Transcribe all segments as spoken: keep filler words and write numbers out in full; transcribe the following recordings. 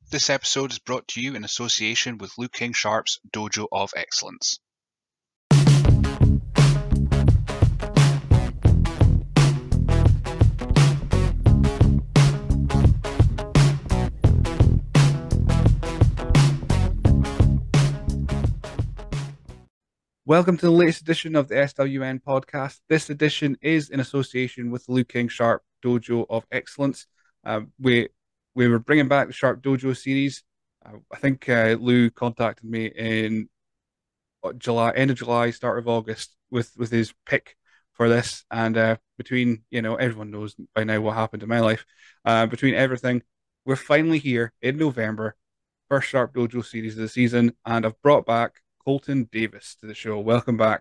This episode is brought to you in association with Luke King Sharp's Dojo of Excellence. Welcome to the latest edition of the S W N podcast. This edition is in association with the Luke King Sharp Dojo of Excellence. Uh, we we were bringing back the Sharp Dojo series. Uh, I think uh, Lou contacted me in what, July, end of July, start of August, with with his pick for this. And uh, between you know, everyone knows by now what happened in my life. Uh, between everything, we're finally here in November, first Sharp Dojo series of the season, and I've brought back Colton Davis to the show. Welcome back.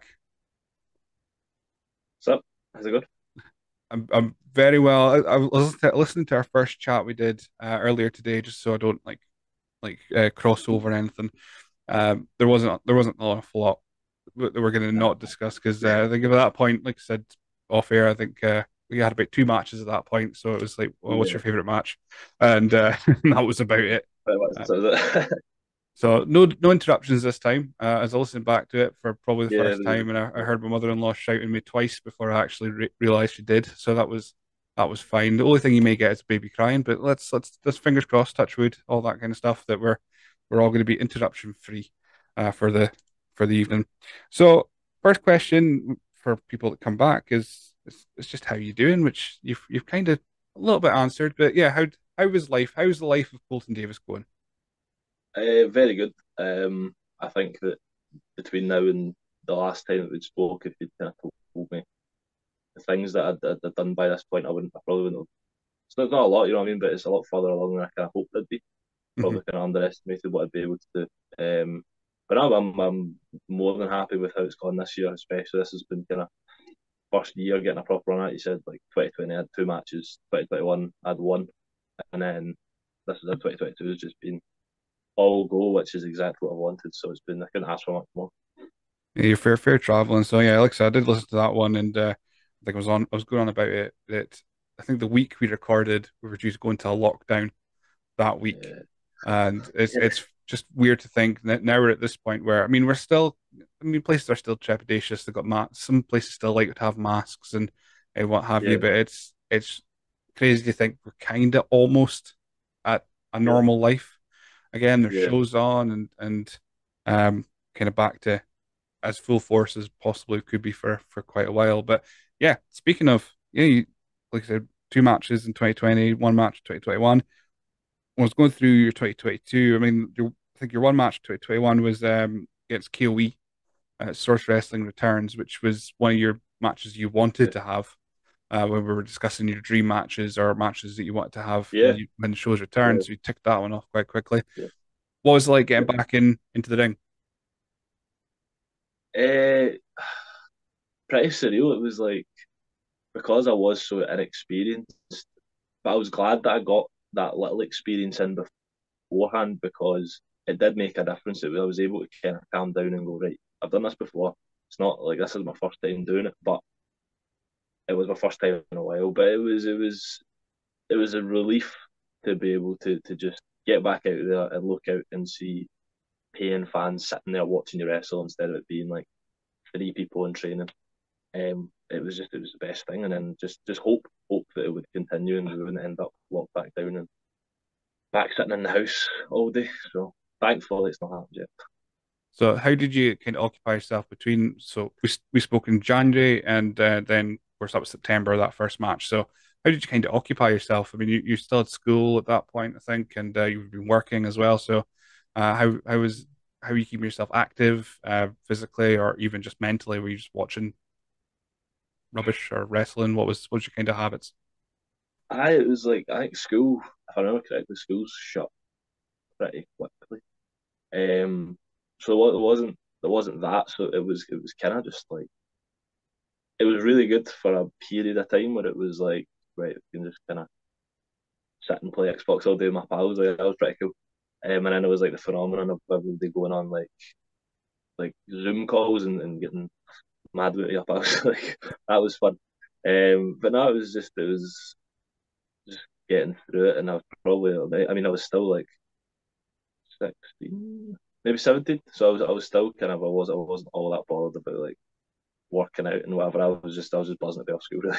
What's up? How's it going? I'm I'm very well. I, I was listening to, listening to our first chat we did uh, earlier today, just so I don't like like uh, cross over anything. Um, there wasn't there wasn't an awful lot that we're going to Nah. not discuss because uh, I think at that point, like I said off air, I think uh, we had about two matches at that point. So it was like, well, what's Yeah, your favorite match? And uh, that was about it. pretty much Uh, so is it. so no no interruptions this time. Uh, as I listened back to it for probably the Yeah, first the, time, and I, I heard my mother-in-law shouting me twice before I actually re realized she did. So that was that was fine. The only thing you may get is baby crying, but let's let's just fingers crossed, touch wood, all that kind of stuff. That we're we're all going to be interruption free uh, for the for the evening. So first question for people that come back is is, is just how you doing, which you've you've kind of a little bit answered, but yeah, how how was life? How's the life of Colton Davis going? uh, very good. Um, I think that between now and the last time that we spoke, if you'd kind of told me the things that I'd, I'd, I'd done by this point, I wouldn't, I probably wouldn't have. It's not, not a lot, you know what I mean, but it's a lot further along than I kind of hoped it'd be. Hmm. Probably kind of underestimated what I'd be able to do. Um, but now I'm, I'm more than happy with how it's gone this year, especially. This has been kind of first year getting a proper run at. You said like twenty twenty, I had two matches. twenty twenty-one, I had one, and then this is twenty twenty-two has just been all go, which is exactly what I wanted. So it's been I couldn't ask for much more. Yeah, you're fair, fair traveling. So yeah, like I said, I did listen to that one, and uh, I think I was on, I was going on about it. That I think the week we recorded, we were due to go into a lockdown that week, Yeah, and it's yeah, it's just weird to think that now we're at this point where I mean we're still, I mean places are still trepidatious. They've got masks. Some places still like to have masks and, and what have you, yeah, but it's it's crazy to think we're kind of almost at a yeah, normal life again. There's yeah, shows on and and um kind of back to as full force as possibly could be for for quite a while. But yeah, speaking of, yeah, you, like I said, two matches in twenty twenty, one match in twenty twenty-one. When I was going through your twenty twenty-two, I mean, your, I think your one match in twenty twenty-one was um, against K O E at Source Wrestling Returns, which was one of your matches you wanted yeah, to have uh, when we were discussing your dream matches or matches that you wanted to have when yeah, you when the show's yeah, returned. So you ticked that one off quite quickly. yeah. What was it like getting yeah. back in into the ring? Uh, Pretty surreal. It was like because I was so inexperienced, but I was glad that I got that little experience in beforehand because it did make a difference. That I was able to kind of calm down and go right. I've done this before. It's not like this is my first time doing it, but it was my first time in a while. But it was it was it was a relief to be able to to just get back out there and look out and see paying fans sitting there watching you wrestle instead of it being like three people in training. Um, it was just it was the best thing, and then just just hope hope that it would continue and we wouldn't end up locked back down and back sitting in the house all day. So thankfully it's not happened yet. So how did you kind of occupy yourself between? So we we spoke in January, and uh, then of course that was September that first match. So how did you kind of occupy yourself? I mean, you you still at school at that point, I think, and uh, you've been working as well. So uh, how how was how are you keeping yourself active, uh, physically or even just mentally? Were you just watching rubbish or wrestling? What was what was your kind of habits? I it was like I think school, if I remember correctly, school's shut pretty quickly. Um, so it wasn't there wasn't that. So it was it was kind of just like it was really good for a period of time where it was like right, we can just kind of sit and play Xbox all day with my pals. Like, that was pretty cool. Um, and then it was like the phenomenon of everybody going on like like Zoom calls and, and getting mad with your pals. Like that was fun. Um, but no, it was just it was just getting through it, and I was probably I mean I was still like sixteen, maybe seventeen. So I was I was still kind of I was I wasn't all that bothered about like working out and whatever. I was just I was just buzzing to be off school really.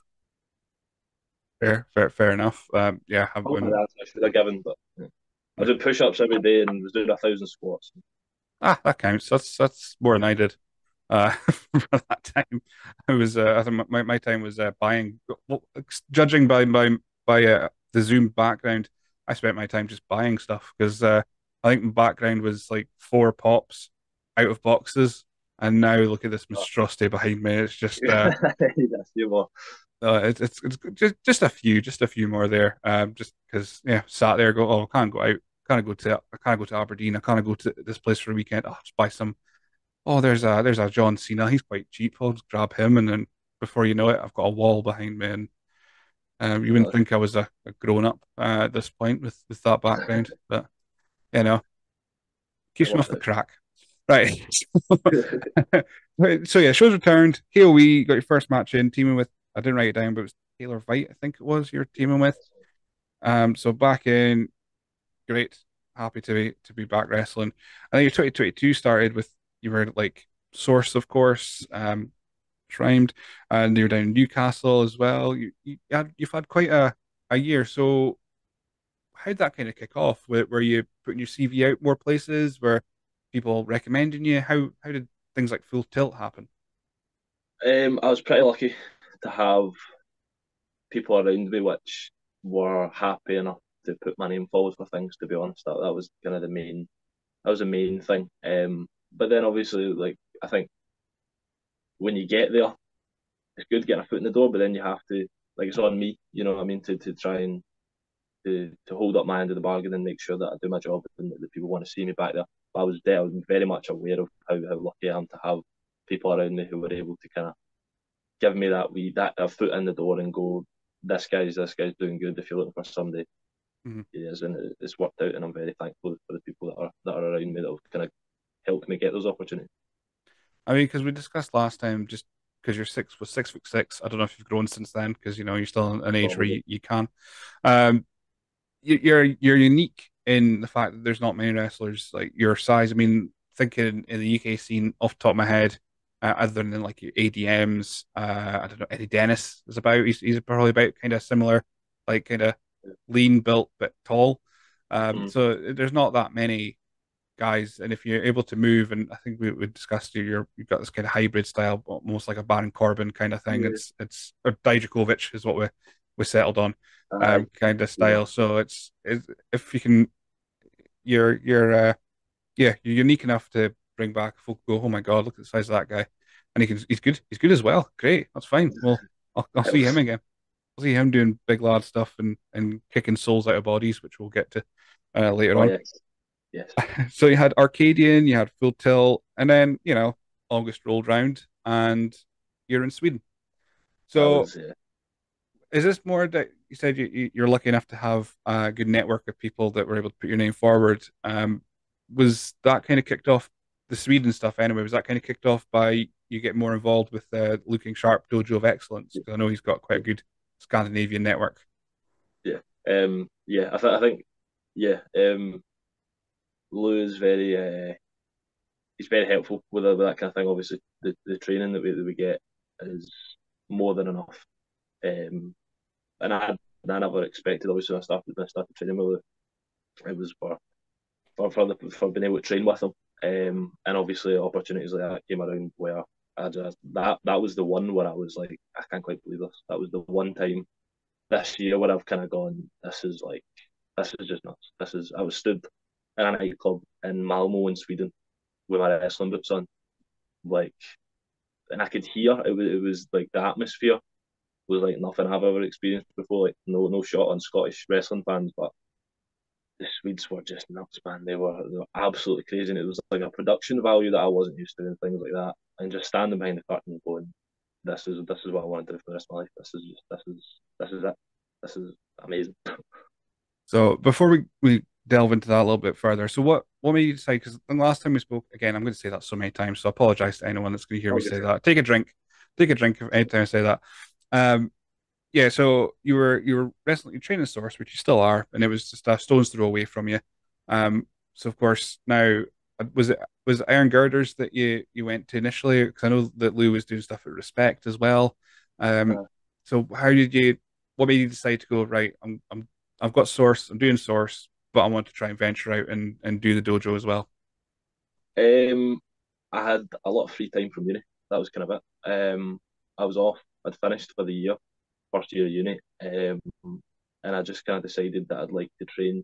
Fair, fair, fair enough. Um, yeah, I've Probably been the answer I should have given, but yeah. I was doing push ups every day and was doing a thousand squats. ah that counts. That's that's more than I did. Uh, for that time, I was uh, I think my my time was uh, buying. Well, judging by by by uh, the Zoom background, I spent my time just buying stuff because uh, I think my background was like four pops out of boxes, and now look at this Oh. monstrosity behind me. It's just uh, That's you more. Uh, it's it's it's just just a few, just a few more there. Um, just because yeah, sat there, go, oh, I can't go out, can't go to, I can't go to Aberdeen, I can't go to this place for a weekend. Oh, just buy some. Oh, there's a there's a John Cena, he's quite cheap. I'll just grab him, and then before you know it, I've got a wall behind me, and um, you wouldn't No, think I was a, a grown up uh, at this point with with that background, but you know, it keeps me off worked the out. crack. Right. Right, so yeah, show's returned. K O E got your first match in, teaming with, I didn't write it down, but it was Taylor Vite, I think it was you're teaming with. Um, so back in, great, happy to be to be back wrestling. I think your twenty twenty-two started with you were like Source, of course, um, Shrimed, and you were down in Newcastle as well. You, you had you've had quite a a year. So how did that kind of kick off? Were, were you putting your C V out more places? Were people recommending you? How how did things like Full Tilt happen? Um, I was pretty lucky to have people around me which were happy enough to put my name forward for things. To be honest, that that was kind of the main that was the main thing. Um, but then obviously, like I think when you get there, it's good getting a foot in the door, but then you have to like it's on me, you know what I mean, to to try and to to hold up my end of the bargain and make sure that I do my job and that the people want to see me back there. But I was there, I was very much aware of how, how lucky I am to have people around me who were able to kind of give me that wee that a foot in the door and go, this guy's this guy's doing good. If you're looking for somebody, Mhm. he is, and it's worked out. And I'm very thankful for the people that are that are around me that have kind of helped me get those opportunities. I mean, because we discussed last time, just because you're six was six foot six. I don't know if you've grown since then, because you know you're still in an age where Probably. you, you can. Um, you, you're you're unique in the fact that there's not many wrestlers like your size. I mean, thinking in the U K scene off the top of my head, uh, other than like your A D Ms, uh, I don't know, Eddie Dennis is about. He's he's probably about kind of similar, like kind of lean built but tall. Um, Mm, so there's not that many guys, and if you're able to move, and I think we, we discussed you, you're you've got this kind of hybrid style, almost like a Baron Corbin kind of thing. yeah. It's it's or Dijakovic is what we we settled on, Aye. um, kind of Yeah. style. So it's, it's if you can, you're you're uh yeah, you're unique enough to bring back folk go, oh my God, look at the size of that guy, and he can he's good, he's good as well. Great, that's fine. Well, I'll I'll see him Helps. again. I'll see him doing big lad stuff and and kicking souls out of bodies, which we'll get to uh, later Oh on. yes. Yes. So you had Arcadian, you had Full Tilt, and then, you know, August rolled round and you're in Sweden. That So was uh, is this more that you said you, you- you're lucky enough to have a good network of people that were able to put your name forward? Um, was that kind of kicked off the Sweden stuff anyway? Was that kind of kicked off by you get more involved with uh, Looking Sharp Dojo of Excellence? Because I know he's got quite a good Scandinavian network. yeah. Um, yeah. I, th- I think yeah. Um, Lou is very uh, he's very helpful with, with that kind of thing. Obviously, the, the training that we that we get is more than enough. Um, and I, I never expected. Obviously, when I started when I started training with Lou, it was for for for, the, for being able to train with him. Um, and obviously, opportunities like that came around where I just that that was the one where I was like, I can't quite believe this. That was the one time this year where I've kind of gone, this is like, this is just nuts. This is I was stood in a nightclub in Malmo in Sweden with my wrestling boots on, like, and I could hear it was it was like the atmosphere was like nothing I've ever experienced before. Like no no shot on Scottish wrestling fans, but the Swedes were just nuts, man. They were they were absolutely crazy, and it was like a production value that I wasn't used to and things like that. And just standing behind the curtain, going, "This is this is what I want to do for the rest of my life. This is just this is this is it. This is amazing." So before we, we delve into that a little bit further, so what what made you decide? Because the last time we spoke, again, I'm going to say that so many times, so I apologize to anyone that's going to hear me Okay. say that. Take a drink, take a drink anytime I say that. Um, yeah. So you were you were wrestling, you training Source, which you still are, and it was just a stone's throw away from you. Um, so of course now uh, was it was it Iron Girders that you you went to initially? Because I know that Lou was doing stuff at Respect as well. Um, Uh, so how did you? What made you decide to go right? I'm I'm I've got Source. I'm doing Source, but I want to try and venture out and and do the dojo as well. um, I had a lot of free time from uni. That was kind of it. Um, I was off. I'd finished for the year, first year of uni, um, and I just kind of decided that I'd like to train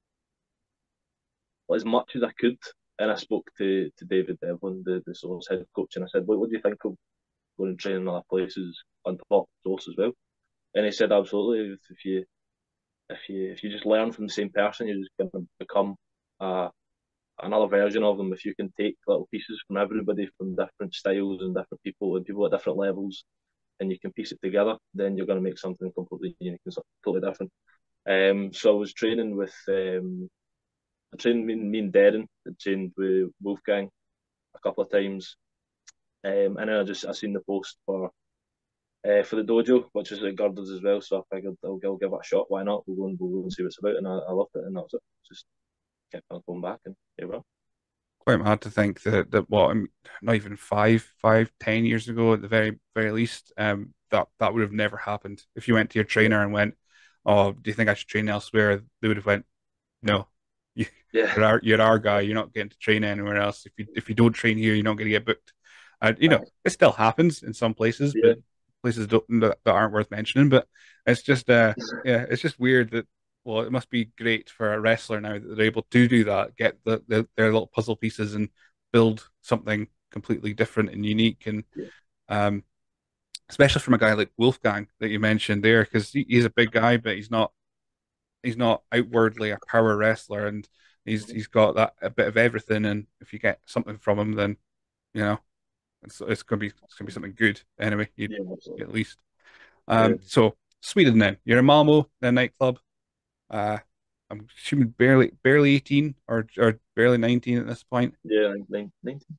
as much as I could. And I spoke to, to David Devlin, the, the Source head coach, and I said, what, what do you think of going and training in other places on top of Source as well? And he said, absolutely. If, if you if you if you just learn from the same person, you're just going to become uh, another version of them. If you can take little pieces from everybody, from different styles and different people and people at different levels, and you can piece it together, then you're going to make something completely unique and totally different. Um, so I was training with um, I trained me, me and Darren. I trained with Wolfgang a couple of times, um, and then I just I seen the post for uh, for the dojo, which is at Girders as well. So I figured I'll, I'll give it a shot. Why not? We'll go and we'll go and see what it's about, and I, I loved it, and that was it. Just kept on going back, and here we are. Quite hard to think that that what I'm not even five, five, ten years ago at the very very least, um, that that would have never happened. If you went to your Yeah, trainer and went, "Oh, do you think I should train elsewhere?" They would have went, "No, you, yeah, you're our you're our guy. You're not getting to train anywhere else. If you if you don't train here, you're not going to get booked." And you know, nice. it still happens in some places, Yeah, but places don't, that, that aren't worth mentioning. But it's just uh, yeah, it's just weird that. Well, it must be great for a wrestler now that they're able to do that, get the, the their little puzzle pieces and build something completely different and unique. And yeah, um, especially from a guy like Wolfgang that you mentioned there, because he, he's a big guy, but he's not he's not outwardly a power wrestler, and he's mhm. he's got that a bit of everything. And if you get something from him, then you know it's it's gonna be it's gonna be something good anyway. You Yeah, absolutely. at least. Yeah, Um, so Sweden then you're in Malmo, the nightclub. Uh, I'm assuming barely barely eighteen or or barely nineteen at this point. yeah, nine, nineteen.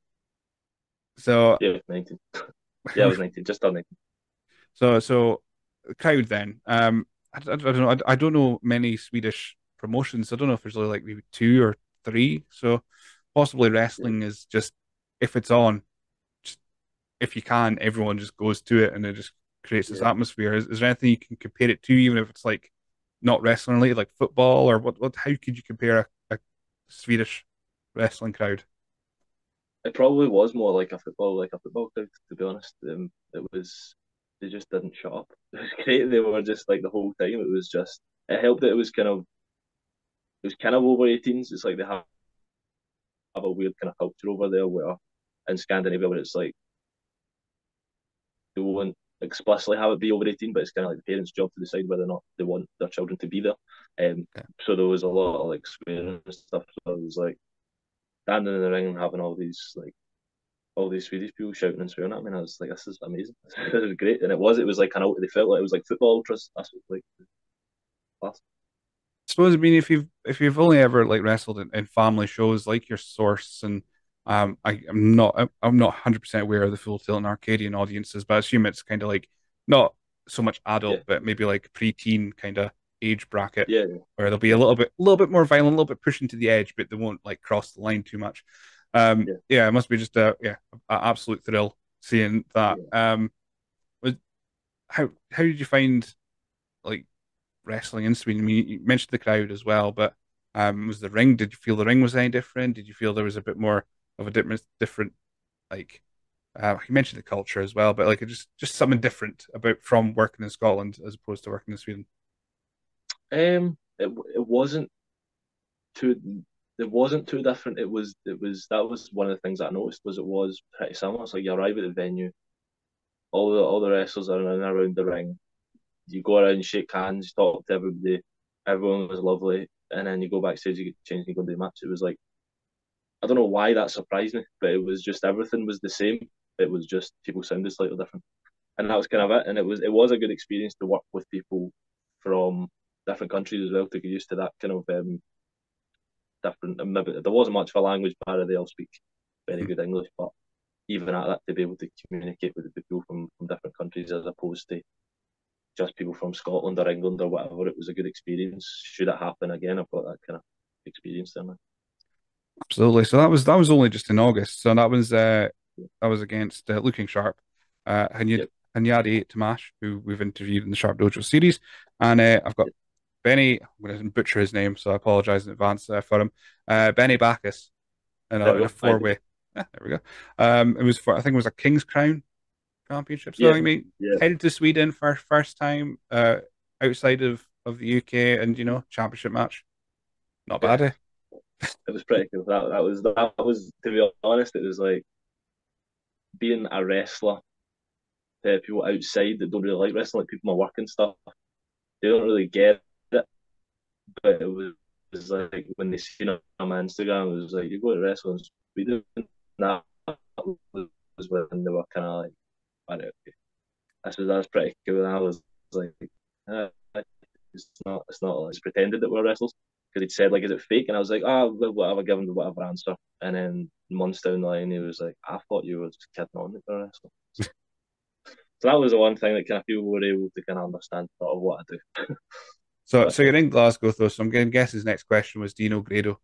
So Yeah, nineteen. Yeah, I was nineteen, just turned nineteen. so so crowd then. Um, I, I, I don't know. I, I don't know many Swedish promotions. I don't know if there's only like maybe two or three. So possibly Yeah, wrestling is just if it's on, just if you can, everyone just goes to it and it just creates this yeah. atmosphere. Is, is there anything you can compare it to, even if it's like not wrestling related, like football or what? What? How could you compare a, a Swedish wrestling crowd? It probably was more like a football, like a football crowd, to be honest. Um, it was they just didn't shut up. It was great. They were just like the whole time. It was just it helped that it was kind of it was kind of over eighteens. It's like they have, have a weird kind of culture over there where in Scandinavia where it's like they won't explicitly have it be over eighteen, but it's kind of like the parents' job to decide whether or not they want their children to be there. Um, Yeah. so there was a lot of like swearing and stuff. So it was like standing in the ring and having all these like all these Swedish people shouting and swearing at me. And I was like, this is amazing. This is great. And it was, it was like kind of, they felt like it was like football ultras. That's what like class. Suppose I mean if you've if you've only ever like wrestled in, in family shows like your Source and um I, I'm not I'm I'm not one hundred percent aware of the Full Tilt and Arcadian audiences, but I assume it's kind of like not so much Yeah, adult, but maybe like pre-teen kind of age bracket yeah, where they'll be yeah, a little bit a little bit more violent, a little bit pushing to the edge, but they won't like cross the line too much. Um yeah, yeah, it must be just a yeah, an absolute thrill seeing that. yeah. Um was how how did you find like wrestling in Sweden? I mean, you mentioned the crowd as well, but um, was the ring? Did you feel the ring was any different? Did you feel there was a bit more of a different, different like? Uh, you mentioned the culture as well, but like just just something different about from working in Scotland as opposed to working in Sweden. Um, it it wasn't too. It wasn't too different. It was. It was. That was one of the things that I noticed was it was pretty similar. It's like you arrive at the venue, all the all the wrestlers are in and around the ring. You go around, shake hands, you talk to everybody. Everyone was lovely, and then you go backstage, you get changed, and you go to the match. It was like I don't know why that surprised me, but it was just everything was the same. It was just people sounded slightly different, and that was kind of it. And it was it was a good experience to work with people from different countries as well to get used to that kind of um, different. Maybe there wasn't much of a language barrier. They all speak very Hmm. good English, but even at that, to be able to communicate with the people from from different countries as opposed to just people from Scotland or England or whatever, it was a good experience. Should it happen again, I've got that kind of experience there now. Absolutely. So that was that was only just in August. So that was uh that was against uh, Looking Sharp, uh Hanyad Yep, Hanyadi Tamash, who we've interviewed in the Sharp Dojo series, and uh, I've got yep, Benny. I'm going to butcher his name, so I apologize in advance uh, for him. Uh, Benny Bacchus in a there we in a go. I four do. way. Yeah, there we go. Um, it was for I think it was a King's Crown Championship. So Yeah, I mean, yeah, headed to Sweden for first time uh outside of of the U K, and you know championship match. Not yeah. bad, eh? It was pretty cool. That that was that was to be honest, it was like being a wrestler to people outside that don't really like wrestling, like people in my work and stuff. They don't really get it, but it was, it was like when they seen it on my Instagram, it was like you go to wrestling we do that was when they were kind of like, all right, okay. This was that's pretty cool. And I was like, ah, it's not, it's not. It's pretended that we're wrestlers because he'd said like, is it fake? And I was like, oh, whatever, give him the whatever answer. And then months down the line, he was like, I thought you were just kidding on me for a wrestler. So that was the one thing that kind of people were able to kind of understand sort of what I do. So But so you're in Glasgow though, so I'm going to guess his next question was, do you know Grado?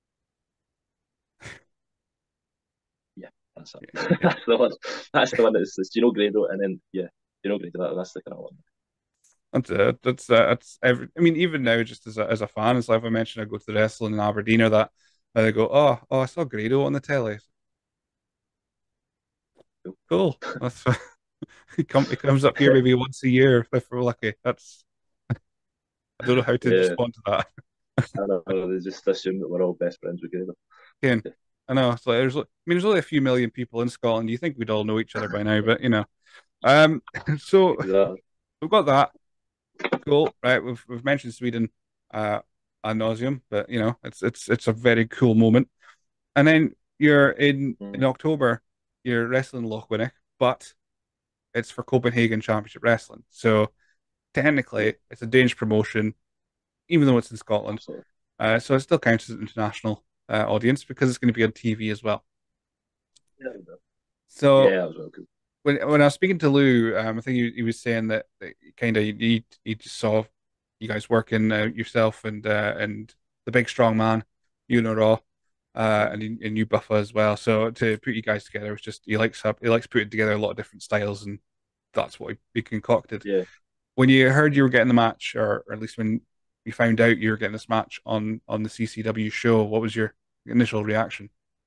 yeah, that's it. Yeah, yeah. that's the one. That's the one that's, that's Gino Grado, and then yeah, Gino Grado. That, that's the kind of one. That's uh, that's uh, that's every. I mean, even now, just as a as a fan, it's like if I mention I go to the wrestling in Aberdeen or that, and they go, "Oh, oh, I saw Grado on the telly." Cool. Cool. That's he come he comes up here maybe once a year if we're lucky. That's I don't know how to Yeah, respond to that. I don't know. They just assume that we're all best friends with Grado. Again, I know it's like there's. I mean, there's only a few million people in Scotland. You think we'd all know each other by now, but you know. Um. So Exactly. we've got that. Cool. Right. We've we've mentioned Sweden, uh, ad nauseum, but you know, it's it's it's a very cool moment. And then you're in in Mm. October, you're wrestling Lochwinnock, but it's for Copenhagen Championship Wrestling. So Yep, technically, it's a Danish promotion, even though it's in Scotland. absolutely. Uh, so it still counts as an international uh, audience because it's going to be on T V as well. Yeah, So yeah, that was well cool. when when I was speaking to Lou, um, I think he, he was saying that, that kind of he he just saw you guys working uh, yourself and uh, and the big strong man, you know Raw, uh, Mm. and he- and you Buffa as well. So to put you guys together was just he likes up he likes putting together a lot of different styles, and that's what he, he concocted. Yeah. When you heard you were getting the match, or, or at least when you found out you were getting this match on on the C C W show, what was your initial reaction?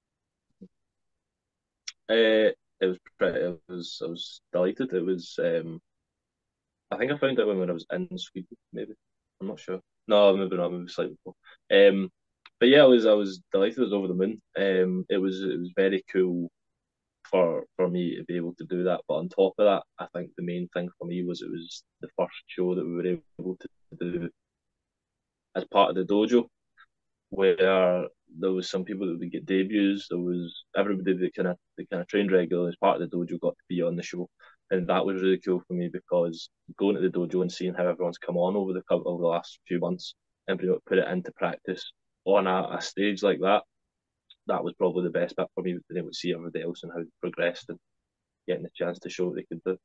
Uh, it was pretty. It was. I was delighted. It was. Um, I think I found out when I was in Sweden. Maybe I'm not sure. No, maybe not. Maybe slightly before. Um, but yeah, I was. I was delighted. I was over the moon. Um, it was. It was very cool for for me to be able to do that. But on top of that, I think the main thing for me was it was the first show that we were able to do as part of the dojo, where there was some people that would get debuts. There was everybody that kind of that kind of trained regularly as part of the dojo got to be on the show, and that was really cool for me because going to the dojo and seeing how everyone's come on over the over the last few months and put it into practice on a, a stage like that. That was probably the best bit for me, being able to see everybody else and how they progressed and getting the chance to show what they could do.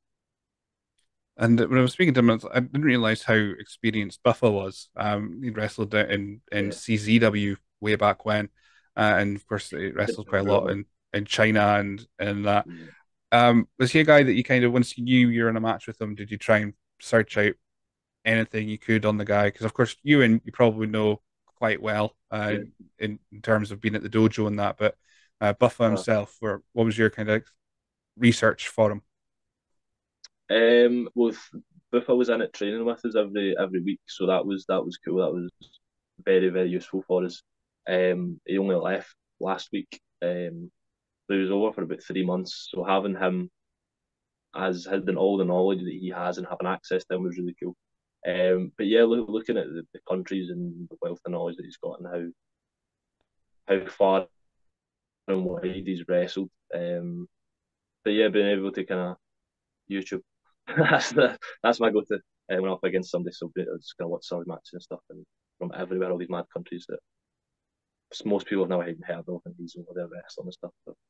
And when I was speaking to him, I didn't realize how experienced Buffa was. Um, he wrestled in in Yeah, C Z W way back when, uh, and of course he wrestled quite a lot in in China and and that. yeah, Um, was he a guy that you kind of once you knew you were in a match with him, did you try and search out anything you could on the guy? Because of course you and you probably know quite well uh, yeah. in, in terms of being at the dojo and that, but uh, Buffa Uh, himself, or what was your kind of research for him? um, with Buffa was in it training with us every every week, so that was that was cool. That was very very useful for us. Um, he only left last week. Um, so he was over for about three months. So having him as having all the knowledge that he has and having access to him was really cool. Um, but yeah, look, looking at the, the countries and the wealth of knowledge that he's got and how how far and wide he's wrestled. Um, but yeah, being able to kind of YouTube. that's the that's my go-to uh, when I'm up against somebody. So I just gonna watch some of his matches and stuff, and from everywhere, all these mad countries that most people have never even heard of, and he's over there wrestling and stuff. So,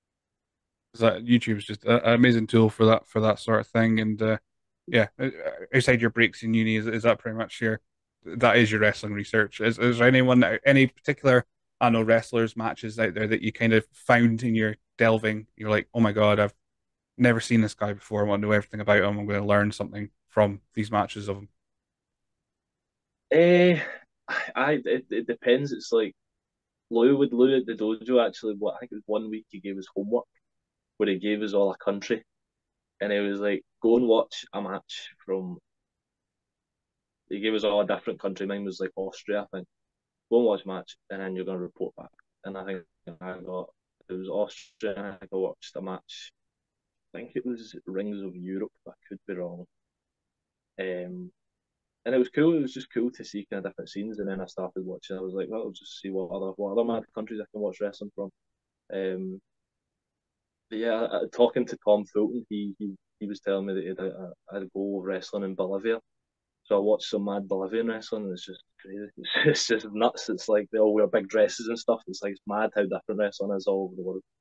That YouTube is just a- an amazing tool for that for that sort of thing. And uh, yeah, uh, outside your breaks in uni, is, is that pretty much your that is your wrestling research? Is, is there anyone any particular I know wrestlers matches out there that you kind of found in your delving. You're like, oh my God, I've never seen this guy before. I want to know everything about him. I'm going to learn something from these matches of him. Eh, I it, it depends. It's like Lou with Lou at the dojo actually. What I think it was one week he gave us homework where he gave us all a country, and he was like, "Go and watch a match from." He gave us all a different country. Mine was like Austria, I think. Go and watch a match, and then you're gonna report back. And I think I got it was Austria. And I think I watched a match. I think it was Rings of Europe. I could be wrong. Um, and it was cool. It was just cool to see kind of different scenes. And then I started watching. I was like, well, I'll just see what other what other mad countries I can watch wrestling from. Um, but yeah, uh, talking to Tom Fulton, he he he was telling me that he had a, a, a goal of wrestling in Bolivia. So I watched some mad Bolivian wrestling, and it's just crazy. It's, it's just nuts. It's like they all wear big dresses and stuff. It's like it's mad how different wrestling is all over the world.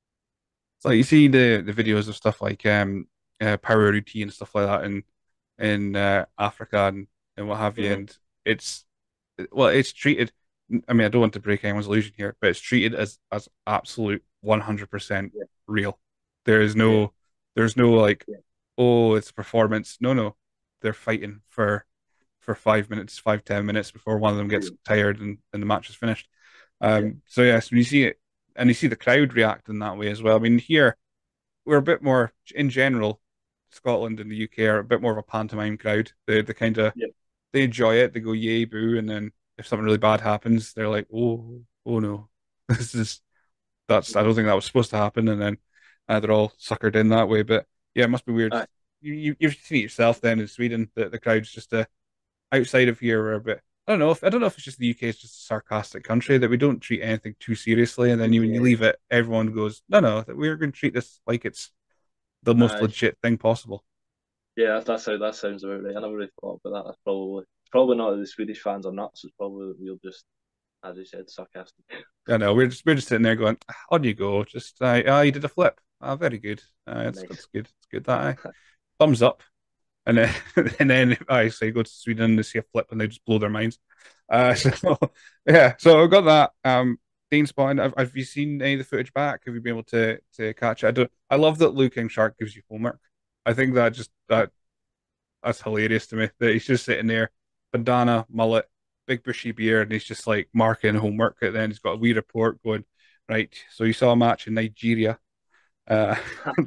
So you see the the videos of stuff like um uh, power routine and stuff like that in in uh, Africa and and what have you, Mm-hmm. and it's well, it's treated. I mean, I don't want to break anyone's illusion here, but it's treated as as absolute one hundred percent Yeah, real. There is yeah, no, there's no like, yeah. oh, it's performance. No, no, they're fighting for for five minutes, five ten minutes before one of them gets Real. tired and, and the match is finished. Yeah, Um, so yes, when you see it and you see the crowd react in that way as well. I mean, here we're a bit more in general. Scotland and the U K are a bit more of a pantomime crowd. They they kind of yeah. they enjoy it. They go yay boo, and then if something really bad happens, they're like, oh oh no, this is that's I Mm-hmm. don't think that was supposed to happen, and then uh, they're all suckered in that way. But yeah, it must be weird. Aye, You, you you've seen it yourself then in Sweden that the crowd's just a outside of here we're a bit. I don't know if I don't know if it's just the U K is just a sarcastic country that we don't treat anything too seriously, and then you, when you yeah, leave it, everyone goes, no, no, that we're going to treat this like it's the most aye, legit thing possible. yeah. That's, that's how that sounds about right. I never really thought about that. That's probably it's probably not that the Swedish fans are nuts. It's probably that we're just, as you said, sarcastic. I know we're just we're just sitting there going, "Ah, on you go, just uh, ah, you did a flip, ah, very good, uh, it's Nice. it's good, it's good that I thumbs up, and then and then I say go to Sweden and they see a flip and they just blow their minds. Uh, so yeah, so I've got that. Um, Dean Spawn, have, have you seen any of the footage back? Have you been able to to catch it? I don't. I love that Luke King Shark gives you homework. I think that just that that's hilarious to me that he's just sitting there, bandana, mullet, big bushy beard, and he's just like marking homework. And then he's got a wee report going, right. So you saw a match in Nigeria. Uh,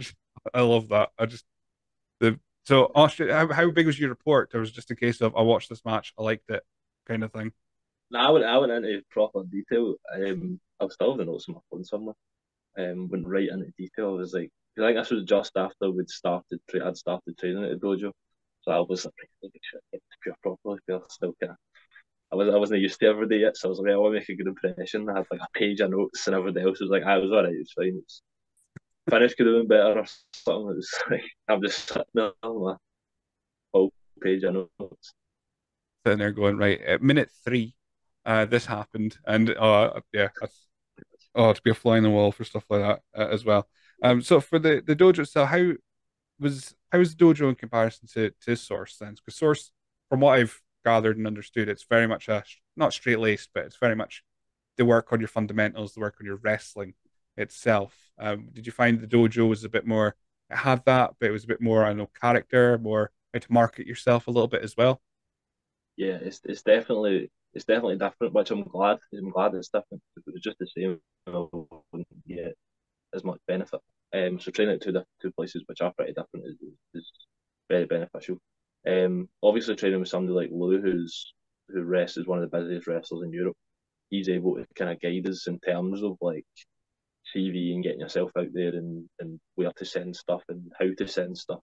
I love that. I just the so Austria. How, how big was your report? There was just a case of I watched this match, I liked it, kind of thing. No, I went I went into proper detail. Um, I was still have the notes on my phone somewhere. Um, went right into detail. I was like, I think this was just after we'd started. Tra- I'd started training at the dojo, so I was like, make sure I get to pure properly. But I was still kind of, I was I wasn't used to every day yet, so I was like, I want to make a good impression. I had like a page of notes, and everybody else was like, I was alright, it's fine. It's finish could have been better or something. It was like I'm just sitting there on my whole page of notes. Sitting there going, right, at minute three, uh, this happened, and uh, yeah, that's oh, to be a fly in the wall for stuff like that uh, as well. Um, so for the the dojo itself, how was how was the dojo in comparison to to Source then? Because Source, from what I've gathered and understood, it's very much a not straight laced, but it's very much the work on your fundamentals, the work on your wrestling itself. Um, did you find the dojo was a bit more? It had that, but it was a bit more, I don't know, character, more how to market yourself a little bit as well. Yeah, it's it's definitely it's definitely different, which I'm glad. I'm glad it's different. If it was just the same, I wouldn't get as much benefit. Um, so training at two two places which are pretty different is, is very beneficial. Um, obviously training with somebody like Lou, who's who rests is one of the busiest wrestlers in Europe. He's able to kind of guide us in terms of like C V and getting yourself out there and, and where to send stuff and how to send stuff.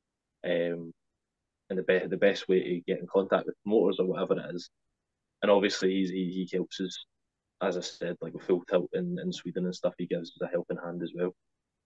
Um, and the best the best way to get in contact with promoters or whatever it is. And obviously he's, he he helps us, as I said, like with Full Tilt in, in Sweden and stuff. He gives us a helping hand as well.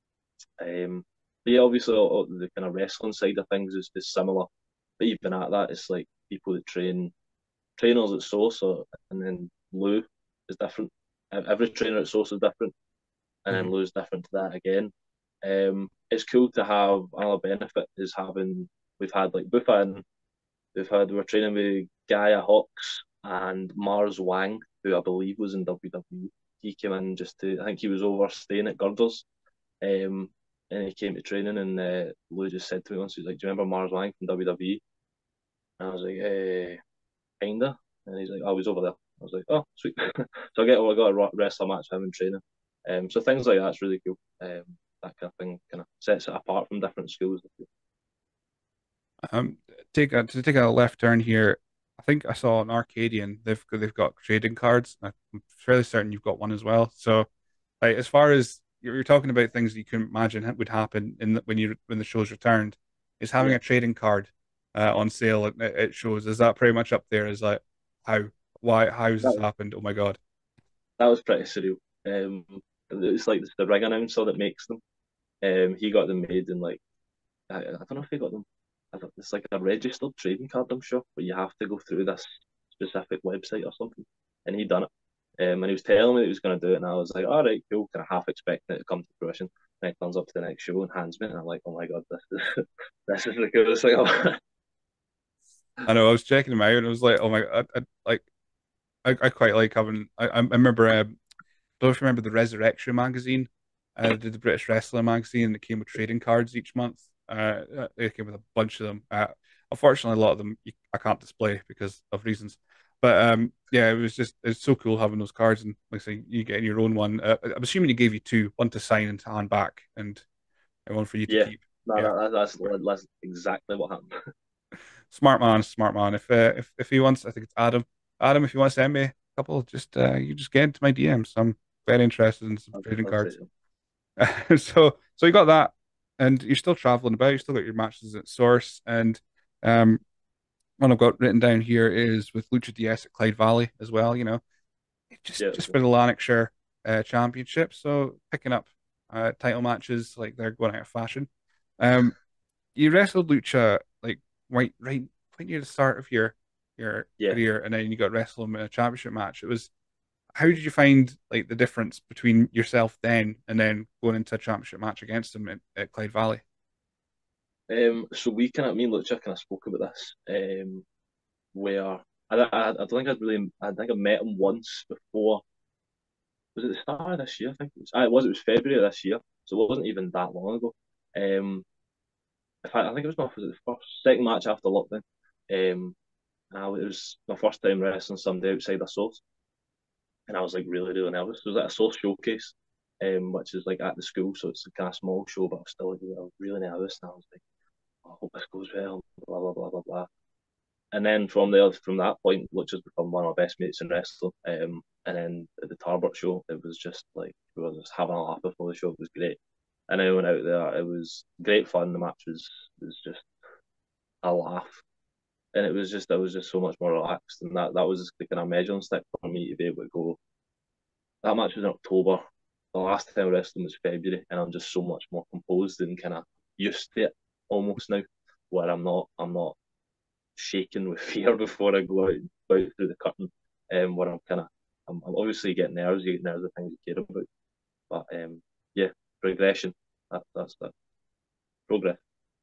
Um, but yeah, obviously all, all the kind of wrestling side of things is, is similar. But even at that, it's like people that train trainers at Source or, and then Lou is different. Every trainer at Source is different, and then Mhm. Lou's different to that again. Um, it's cool to have another benefit is having we've had like Bufa and we've had we're training with Gaia Hawks and Mars Wang. who I believe was in W W E. He came in just to, I think he was overstaying at Girders, um, and he came to training, and uh, Lou just said to me once, he's like, "Do you remember Mars Wang from W W E?" And I was like, eh, kinda. And he's like, "I was over there." I was like, "Oh, sweet." So I get, I got a wrestler match with him in training. Um, so things like that's really cool. Um, that kind of thing kind of sets it apart from different schools. Um, take a, to take a left turn here. I think I saw an Arcadian. They've they've got trading cards. I'm fairly certain you've got one as well. So, like as far as you're, you're talking about things that you couldn't imagine would happen in the, when you when the show's returned, is having Yeah, a trading card uh, on sale at, at shows. Is that pretty much up there? Is like how why how has this that happened? Oh my God. that was pretty surreal. Um, it's like the ring announcer that makes them. Um, he got them made in like I, I don't know if he got them. I don't, it's like a registered trading card, I'm sure, but you have to go through this specific website or something. And he done it. Um, and he was telling me that he was going to do it, and I was like, all right, cool, kind of half expecting it to come to fruition. And he turns up to the next show and hands me, and I'm like, oh my god, this is this is the coolest thing ever. I know I was checking them out and I was like, oh my, I, I like I, I quite like having. I I remember um, don't know if you remember the Resurrection magazine. Uh, did the British Wrestler magazine, and it came with trading cards each month. Uh, uh, it came with a bunch of them. Uh, unfortunately, a lot of them you, I can't display because of reasons. But um, yeah, it was just it's so cool having those cards, and like I say, you getting your own one. Uh, I'm assuming he gave you two, one to sign and to hand back, and, and one for you to Yeah, keep. no, Yeah, that, that's that's exactly what happened. smart man, smart man. If uh, if if he wants, I think it's Adam. Adam, if you want to send me a couple, just uh, you just get into my D Ms. I'm very interested in some I'll, trading I'll say cards. so. so so you got that, and you're still traveling about. You still got your matches at Source, and um, one I've got written down here is with Lucha D S at Clyde Valley as well. You know, just Yeah, just for the Lanarkshire uh, Championship. So picking up uh, title matches like they're going out of fashion. Um, you wrestled Lucha like right right right near the start of your your yeah. career, and then you got wrestled him in a championship match. It was how did you find like the difference between yourself then and then going into a championship match against him at, at Clyde Valley? Um, so we kind of, me and Lucha kind of spoke about this. Um, where I, I, I don't think I'd really, I think I met him once before. Was it the start of this year? I think it was. Ah, it was. It was February of this year, so it wasn't even that long ago. Um, in fact, I think it was my was it the first, second match after lockdown. Um, and I, it was my first time wrestling somebody outside a source, and I was like really, really nervous. It was like a source showcase, um, which is like at the school, so it's a kind of small show, but I was still like, I was really nervous, and I was like, oh, I hope this goes well. Blah blah blah blah blah. And then from there, from that point, Lucha's become one of my best mates in wrestling. Um, and then at the Tarbert show, it was just like we were just having a laugh before the show. It was great. And then I went out there. It was great fun. The match was was just a laugh, and it was just I was just so much more relaxed. And that that was the kind of measuring stick for me to be able to go. That match was in October. The last time wrestling was February, and I'm just so much more composed and kind of used to it almost now, where I'm not I'm not shaking with fear before I go out, go out through the curtain. Um, where I'm kind of, I'm, I'm obviously getting nerves. You get nerves of things you care about, but um, yeah, progression. That, that's that progress.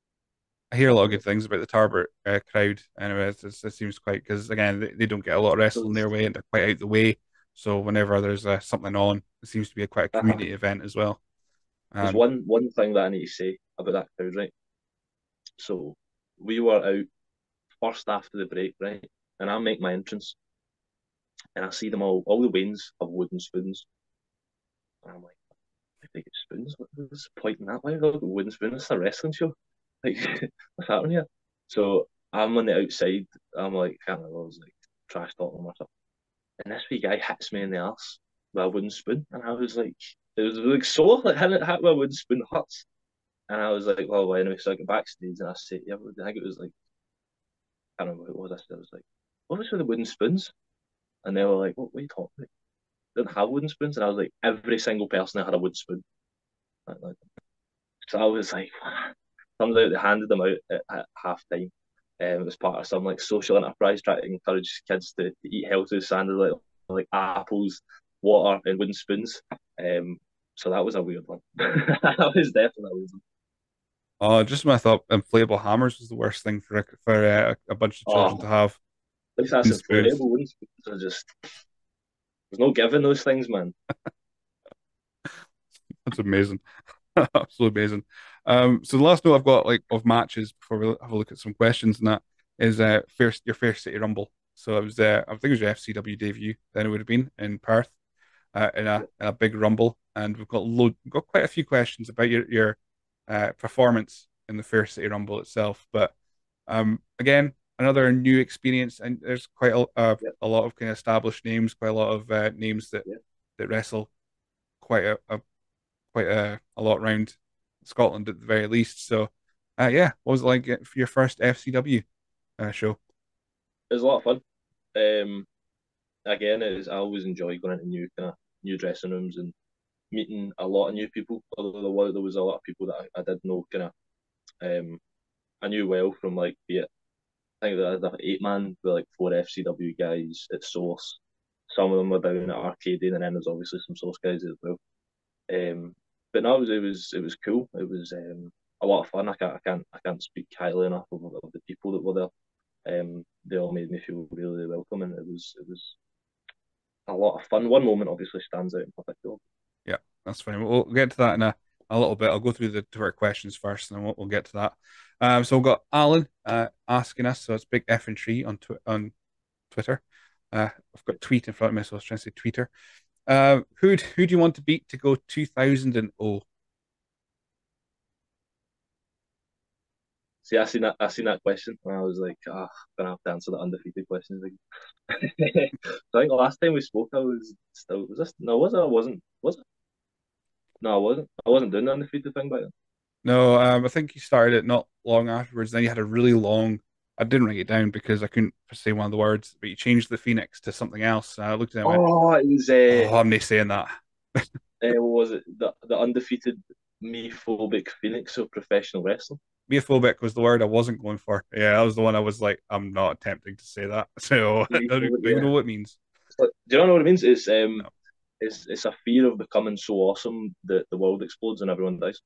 I hear a That's lot of what good it things about the Tarbert uh, crowd. Anyway, it's, it's, it seems quite because again they, they don't get a lot of wrestling is. their way and they're quite out the way. So whenever there's uh, something on, it seems to be a quite a Uh-huh. community event as well. There's Um, one one thing that I need to say about that crowd, right? So we were out first after the break, right? And I make my entrance, and I see them all. All the Waynes have wooden spoons, and I'm like, if they get spoons, what's the point in that? Why have they got wooden spoons? It's a wrestling show. Like, what's happening here? So I'm on the outside. I'm like, kind of, I was like, trash talking or something. And this wee guy hits me in the arse with a wooden spoon. And I was like, it was like sore, like hitting it hit with a wooden spoon hurts. And I was like, well, well, anyway, so I get backstage and I said, yeah, I think it was like, I don't know what it was. I said, I was like, what was with the wooden spoons? And they were like, what, what are you talking about? They didn't have wooden spoons. And I was like, every single person that had a wooden spoon. Like, like, so I was like, turns out they handed them out at, at half time. Um, it was part of some like social enterprise trying to encourage kids to, to eat healthy, standard like like apples, water, and wooden spoons. Um, so that was a weird one. That was definitely a weird one. oh, just when I thought inflatable hammers was the worst thing for a, for uh, a bunch of children to Oh, have at least that's in spoons. inflatable. Wooden spoons are just There's no giving those things, man. That's amazing. Absolutely amazing. Um, so the last note I've got like of matches before we have a look at some questions and that is uh first your first City Rumble. So it was uh, I think it was your F C W debut. Then it would have been in Perth uh, in a Yeah, in a big Rumble, and we've got load we've got quite a few questions about your your uh, performance in the first City Rumble itself. But um, again, another new experience, and there's quite a, a, yeah, a lot of kind of established names, quite a lot of uh, names that yeah. that wrestle quite a, a quite a, a lot around Scotland at the very least. So, uh, yeah, what was it like for your first F C W uh, show? It was a lot of fun. Um, Again, it is, I always enjoy going into new kind of new dressing rooms and meeting a lot of new people. Although there was, there was a lot of people that I, I did know kind of um I knew well from like be it I think the, the eight man with like four F C W guys at Source. Some of them were down at Arcade, and then there's obviously some Source guys as well. Um, but no, it was it was it was cool. It was um, a lot of fun. I can't I can't I can't speak highly enough of, of the people that were there. Um, they all made me feel really, really welcome, and it was it was a lot of fun. One moment obviously stands out in particular. Yeah, that's fine. We'll, we'll get to that in a, a little bit. I'll go through the Twitter questions first, and then we'll, we'll get to that. Um, so we've got Alan uh, asking us. So it's Big F and Tree on tw on Twitter. Uh, I've got tweet in front of me, so I was trying to say Twitter. Uh, who who do you want to beat to go two thousand and oh? See, I seen that I seen that question, and I was like, ah, I'm gonna have to answer the undefeated questions again. So I think the last time we spoke, I was still was this no was I, I wasn't was it? No, I wasn't. I wasn't doing the undefeated thing back then. No, um, I think you started it not long afterwards. Then you had a really long. I didn't write it down because I couldn't say one of the words, but you changed the Phoenix to something else. And I looked at it and went, Oh, it was uh, "Oh, I'm not saying that." uh what was it the the undefeated me phobic Phoenix of professional wrestling? Meophobic was the word I wasn't going for. Yeah, that was the one I was like, I'm not attempting to say that. So I Me don't phobic, even know yeah. what it means. It's like, do you know what it means? It's um, No. it's it's a fear of becoming so awesome that the world explodes and everyone dies.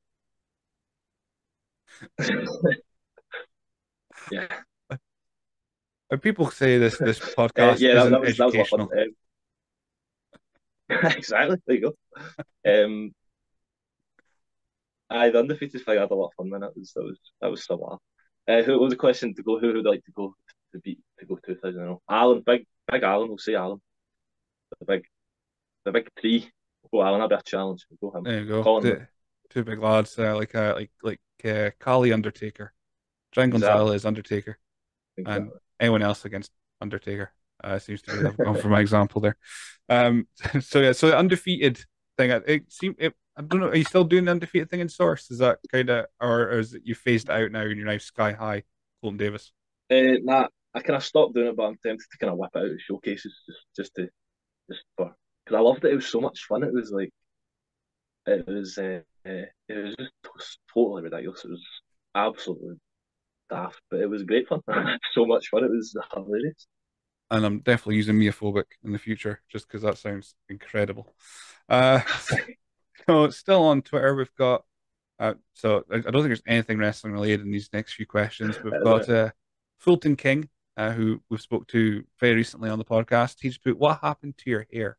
Yeah, And people say this this uh, podcast yeah. That, isn't that was that was a lot of fun. educational. Um, exactly. There you go. Um, I the undefeated thing I had a lot of fun when it was that was that was some laugh. Uh, who was the question to go? Who would like to go to beat to go two thousand? Alan, big big Alan. We'll say Alan. The big the big three. Go Alan. I'll be a challenge. Go him. There you go. Colin. Two, two big lads, uh, like uh, like like uh, Kali Undertaker, John Exactly. Gonzalez Undertaker, and Exactly. anyone else against Undertaker. Uh, seems to be I've gone for my example there. Um, so yeah, so the undefeated thing. It, it seemed it. I don't know. Are you still doing the undefeated thing in Source? Is that kind of, or, or is it you phased it out now and you're now sky high, Colton Davis? Uh, nah, I kind of stopped doing it, but I'm tempted to kind of whip it out of showcases just just to just for because I loved it. It was so much fun. It was like it was uh, uh, it was just t- totally ridiculous. It was absolutely daft, but it was great fun. So much fun. It was hilarious. And I'm definitely using Meophobic in the future just because that sounds incredible. Uh, so still on Twitter, we've got uh, so I, I don't think there's anything wrestling related in these next few questions. We've got uh, Fulton King, uh, who we've spoke to very recently on the podcast. He's put, "What happened to your hair?"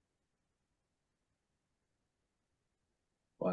What?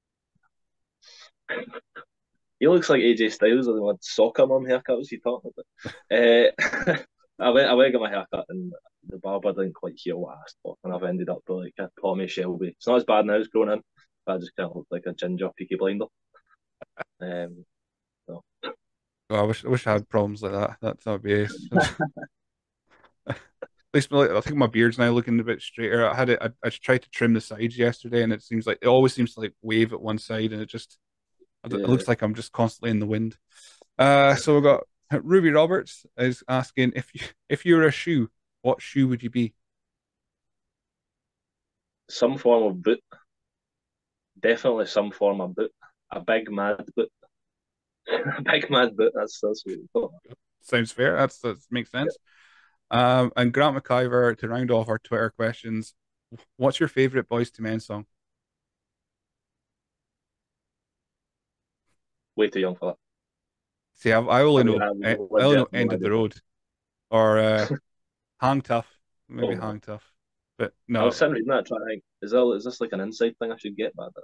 He looks like A J Styles with a soccer mum haircut. What's he talking about? Uh, I went I went to get my haircut and the barber didn't quite hear what I asked for, and I've ended up with like a Tommy Shelby. It's not as bad now as growing in, but I just kind of look like a ginger Peaky Blinder. Um, so Oh, I wish I wish I had problems like that. That that would be ace. At least like, I think my beard's now looking a bit straighter. I had it. I, I tried to trim the sides yesterday, and it seems like it always seems to like wave at one side, and it just it yeah, looks like I'm just constantly in the wind. Uh, so we've got Ruby Roberts is asking if you if you were a shoe, what shoe would you be? some form of boot, definitely some form of boot, a big mad boot, a big mad boot. That's that's what we call Sounds fair. That's that makes it. sense. Um, and Grant McIver to round off our Twitter questions. What's your favorite Boys to Men song? Way too young for that. See, I, I only I mean, know I I have only legit know no End of idea. the Road or uh, Hang Tough, maybe Oh, Hang Tough. But I was no, sitting reading that trying to think, is that is this like an inside thing I should get? But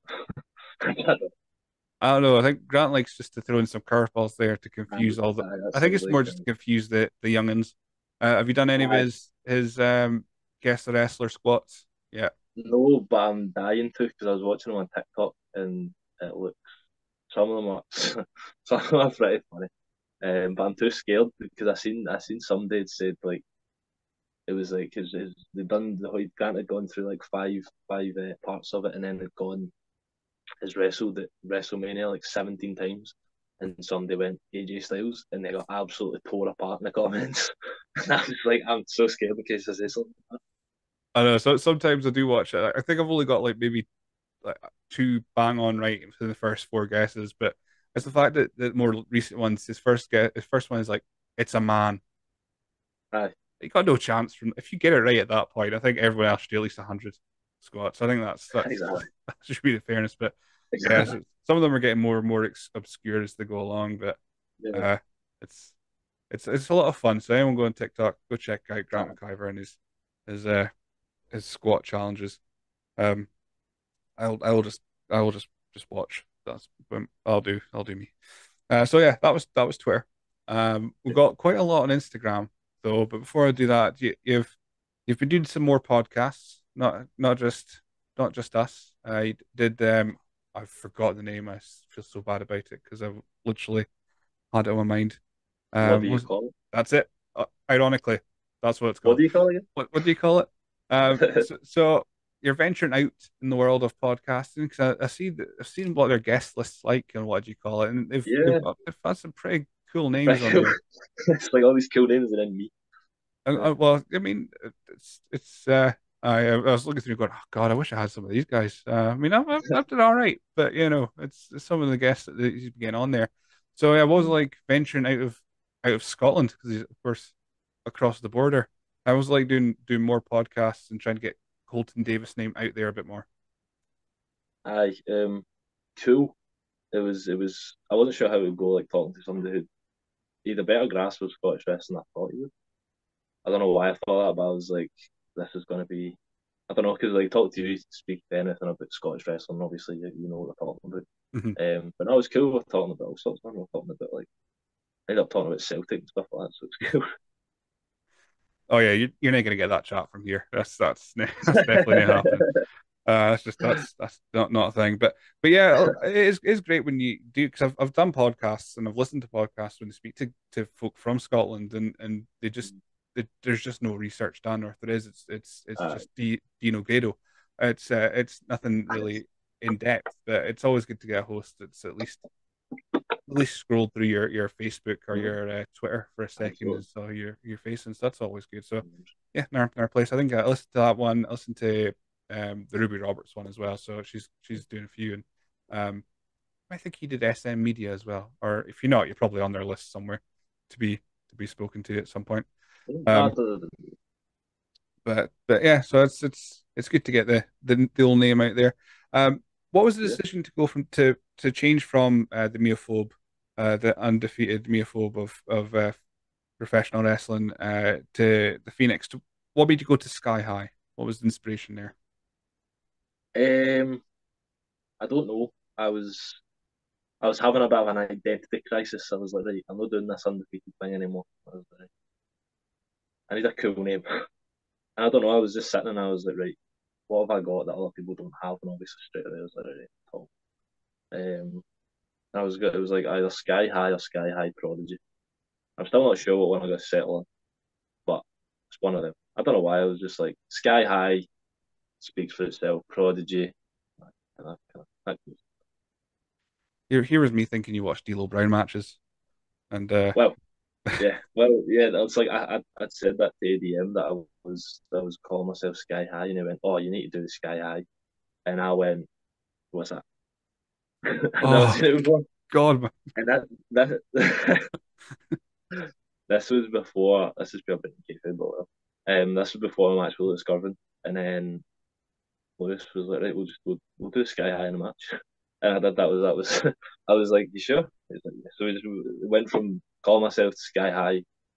I don't know. I don't know. I think Grant likes just to throw in some curveballs there to Aye, confuse all the. aye, that I think sounds it's like more just to confuse the the youngins. Uh, have you done any of aye. his his um guess the wrestler squats? Yeah. No, but I'm dying to because I was watching them on TikTok and it looks some of them are some of them are pretty funny. Um, but I'm too scared because I seen I seen somebody had said like it was like his, his they'd done the whole Grant had gone through like five five uh, parts of it and then had gone has wrestled at WrestleMania like seventeen times. And somebody went A J Styles and they got absolutely tore apart in the comments. And I was like, I'm so scared in case I say something. I know. So sometimes I do watch it. I think I've only got like maybe like two bang on right for the first four guesses, but it's the fact that the more recent ones, his first guess, his first one is like it's a man. Aye, You got no chance from if you get it right at that point. I think everyone else should do at least a hundred squats. I think that's that's exactly. that should be the fairness. But yeah, Exactly. so some of them are getting more and more ex- obscure as they go along. But Yeah. uh, it's it's it's a lot of fun. So anyone go on TikTok, go check out Grant Aye. McIver and his his uh his squat challenges. Um, I'll I'll just I'll just just watch. That's I'll do I'll do me. Uh, so yeah, that was that was Twitter. Um, we've got quite a lot on Instagram though. But before I do that, you, you've you've been doing some more podcasts, not not just not just us. I did. Um, I forgot the name. I feel so bad about it because I've literally had it on my mind. What Um, do you was call it? that's it? Uh, ironically, that's what it's What called. do you call it What what do you call it? Um, again? so, so you're venturing out in the world of podcasting because I, I see that I've seen what their guest lists like and what do you call it, and they've they've Yeah, got they've had some pretty cool names right. on there. It's like all these cool names and then me. And, Yeah. uh, well, I mean, it's it's. Uh, I I was looking through, going, oh God, I wish I had some of these guys. Uh, I mean, I've I've I've done all right, but you know, it's, it's some of the guests that he's been getting on there. So yeah, I was Mm. like venturing out of out of Scotland because he's of course across the border. I was like doing doing more podcasts and trying to get Colton Davis' name out there a bit more. Aye, um, cool. It was, it was. I wasn't sure how it would go. Like talking to somebody who either better grasp of Scottish wrestling than I thought he would. I don't know why I thought that, but I was like, this is going to be. I don't know because like talk to you, you speak to anything about Scottish wrestling. Obviously, you, you know what they're talking about. Mhm. Um, but no, it was cool. We're talking about all sorts. We're talking about like I ended up talking about Celtic and stuff like that. So it's cool. Oh yeah, you, you're not gonna get that chat from here. That's that's that's definitely not happening. Uh, that's just that's that's not not a thing. But but yeah, it is it's great when you do because I've I've done podcasts and I've listened to podcasts when they speak to, to folk from Scotland and and they just they, there's just no research done, or if there is, it's it's it's uh, just Di, Dino Grado. It's uh, it's nothing really in depth, but it's always good to get a host that's at least at least scroll through your your Facebook or your uh, Twitter for a second and absolutely. saw your your face, and so that's always good. So yeah, in our, in our place, I think I listened to that one. I listened to um the Ruby Roberts one as well. So she's she's doing a few, and um I think he did S M Media as well. Or if you're not, you're probably on their list somewhere to be to be spoken to at some point. Uh, Um, but but yeah, so it's it's it's good to get the the, the old name out there. Um, what was the yeah. decision to go from to to change from uh, the Meophobe, uh, the undefeated Meophobe of of uh, professional wrestling, uh, to the Phoenix? To, what made you go to Sky High? What was the inspiration there? Um, I don't know. I was I was having a bit of an identity crisis. I was like, right, I'm not doing this undefeated thing anymore. I was like, I need a cool name. And I don't know. I was just sitting and I was like, right, what have I got that other people don't have? And obviously straight away I was like, right, Tom. Um, I was good. It was like either Sky High or Sky High Prodigy. I'm still not sure what one I'm going to settle on, but it's one of them. I don't know why. I was just like Sky High speaks for itself. Prodigy. Kind of, kind of, Here, here was me thinking you watched D'Lo Brown matches, and uh, well, yeah, well, yeah. It's like I, I, I'd said that to A D M that I was, I was calling myself Sky High, and he went, "Oh, you need to do the Sky High," and I went, "What's that?" And I was oh it was, God, man. and that that this was before. This is probably kayfabe, but well, um, this was before my match with Lewis Garvin, and then Lewis was like, "Right, we'll just we'll, we'll do Sky High in a match," and I did that. Was that was I was like, "You sure?" He's like, yeah. So we just went from calling myself Sky High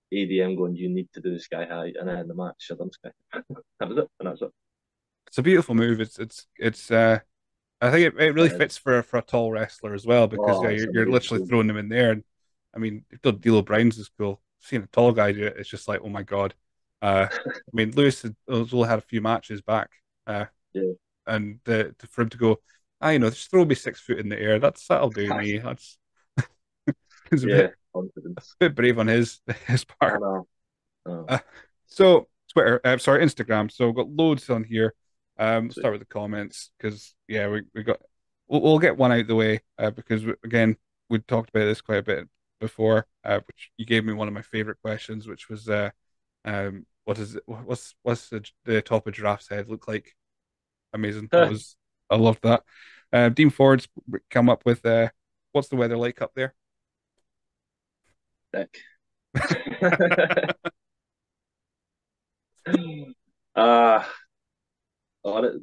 A D M going, you need to do the sky high, and then the match, I done sky. That was it, and that's it. It's a beautiful move. It's it's it's uh I think it, it really It is. fits for for a tall wrestler as well because yeah, Oh, it's you're you're amazing. literally throwing them in there. And I mean, D'Lo O'Brien's is cool. Seeing a tall guy do it, it's just like, oh my God. Uh, I mean, Lewis has only had a few matches back, uh, Yeah, and the, for him to go, I you know, just throw me six foot in the air. That's that'll do me. That's it's a yeah, bit confidence. bit brave on his his I part. know. Oh, Uh, so Twitter, uh, sorry, Instagram. So we've got loads on here. Um, we'll sweet. start with the comments because yeah, we we got we'll, we'll get one out of the way uh, because we, again we talked about this quite a bit before, uh, which you gave me one of my favorite questions, which was uh, um, what is it? What's what's the, the top of giraffe's head look like? Amazing. That was I loved that. Uh, Dean Ford's come up with uh, what's the weather like up there? Dick. Ah, on it.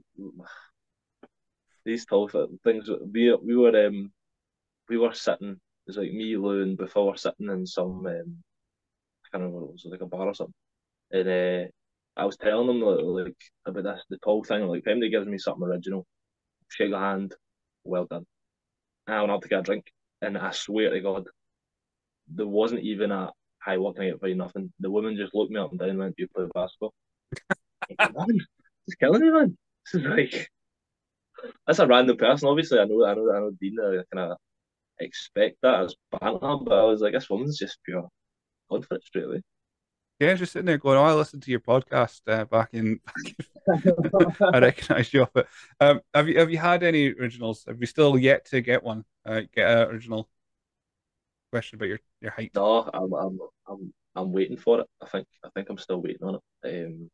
These tall things. We we were um we were sitting. It was like me, Lou, and before we're sitting in some um, I can't remember what it was, like a bar or something. And uh, I was telling them like, like about this the tall thing. Like, if anybody gives me something original, shake a hand, well done. And I went up to get a drink, and I swear to God, there wasn't even a hi, what can I get for you? Nothing. The woman just looked me up and down and went, "Do you play basketball?" Like, come on, it's killing me, man. This is like that's a random person. Obviously, I know, I know, I know. Dean, I kind of expect that as banter, but I was like, this woman's just pure confidence straight away. Yeah, just sitting there going, "Oh, I listened to your podcast uh, back in." Back in I recognise you off it. Um, have you have you had any originals? Have you still yet to get one? Uh, get an original question about your your height. No, I'm, I'm, I'm, I'm waiting for it. I think, I think I'm still waiting on it. Um,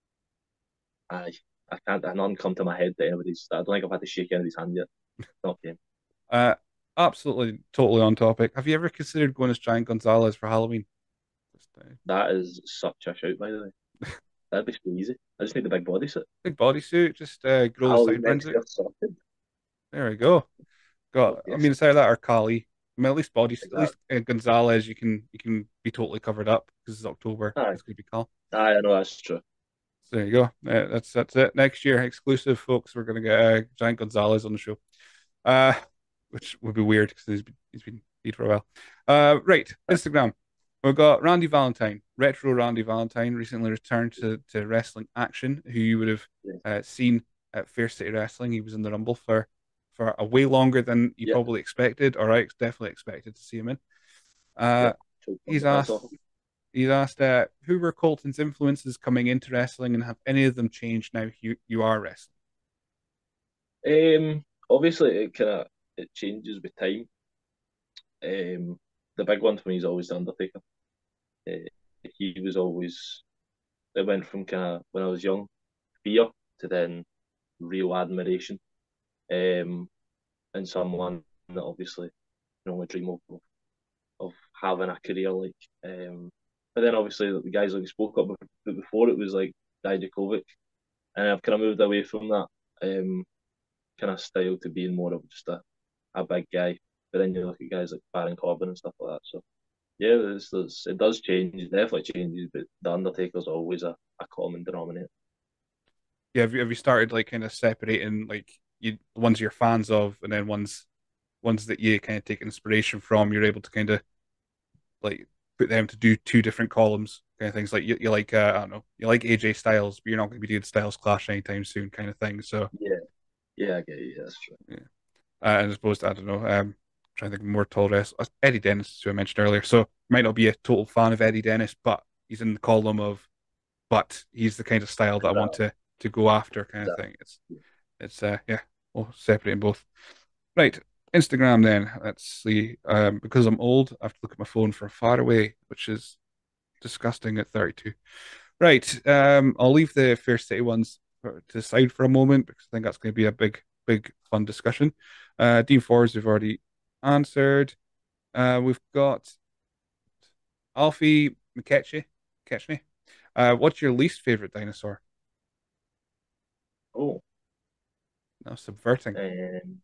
I, I can't. None come to my head that anybody's. I don't think I've had to shake anybody's hand yet. Not game. Uh, absolutely, totally on topic. Have you ever considered going as Giant Gonzalez for Halloween? Just, uh, That is such a shout, by the way. That'd be so easy. I just need the big body suit. big bodysuit, just uh, grow the Halloween sideburns next out. year sorted. There we go. Oh Got. I yes, mean, it's either that or Kali. I mean, at least body, at least exactly. uh, Gonzalez, you can you can be totally covered up because it's October. Aye, It's gonna be cold. aye, I know that's true. So there you go. Uh, that's that's it. Next year, exclusive, folks. We're gonna get uh, Giant Gonzalez on the show. Uh, which would be weird because he's been he's been dead for a while. Uh, right, Instagram. We've got Randy Valentine, retro Randy Valentine, recently returned to, to wrestling action, who you would have Yeah, uh, seen at Fair City Wrestling. He was in the Rumble for for a way longer than you yeah, probably expected, or I definitely expected to see him in. yeah. Uh, Choked on he's the pants asked off he's asked uh, who were Colton's influences coming into wrestling, and have any of them changed now you you are wrestling? him. Um, obviously it kind of it changes with time. Um, the big one for me is always the Undertaker. Uh, he was always. It went from kind of when I was young, fear to then real admiration. Um, and someone that obviously you know I dream of of having a career like. Um, but then obviously the guys like we spoke up before it was like Dijakovic, and I've kind of moved away from that um, kind of style to being more of just a, a big guy. But then you look at guys like Baron Corbin and stuff like that. So yeah, there's, there's, it does change. It definitely changes, but the Undertaker's always a, a common denominator. Yeah, have you have you started like kind of separating like you ones you're fans of, and then ones ones that you kind of take inspiration from? You're able to kind of like put them to do two different columns, kind of things. Like you, you like uh, I don't know, you like A J Styles, but you're not going to be doing Styles Clash anytime soon, kind of thing. So Yeah, yeah, I get you. Yeah, that's true. yeah, uh, as opposed to I don't know, um, trying to think of more tall wrestlers. Eddie Dennis, who I mentioned earlier. So might not be a total fan of Eddie Dennis, but he's in the column of, but he's the kind of style that I want Exactly. to to go after, kind of thing. It's Exactly. it's uh yeah, we'll separate them both. Right. Instagram then. Let's see. Um, because I'm old, I have to look at my phone for far away, which is disgusting at thirty-two. Right. Um, I'll leave the Fair City ones for, to the side for a moment because I think that's going to be a big, big, fun discussion. Uh, Dean Forrest, we've already answered. Uh, we've got Alfie McKetchy. Ketchney. Uh, what's your least favorite dinosaur? Oh, No, subverting. um,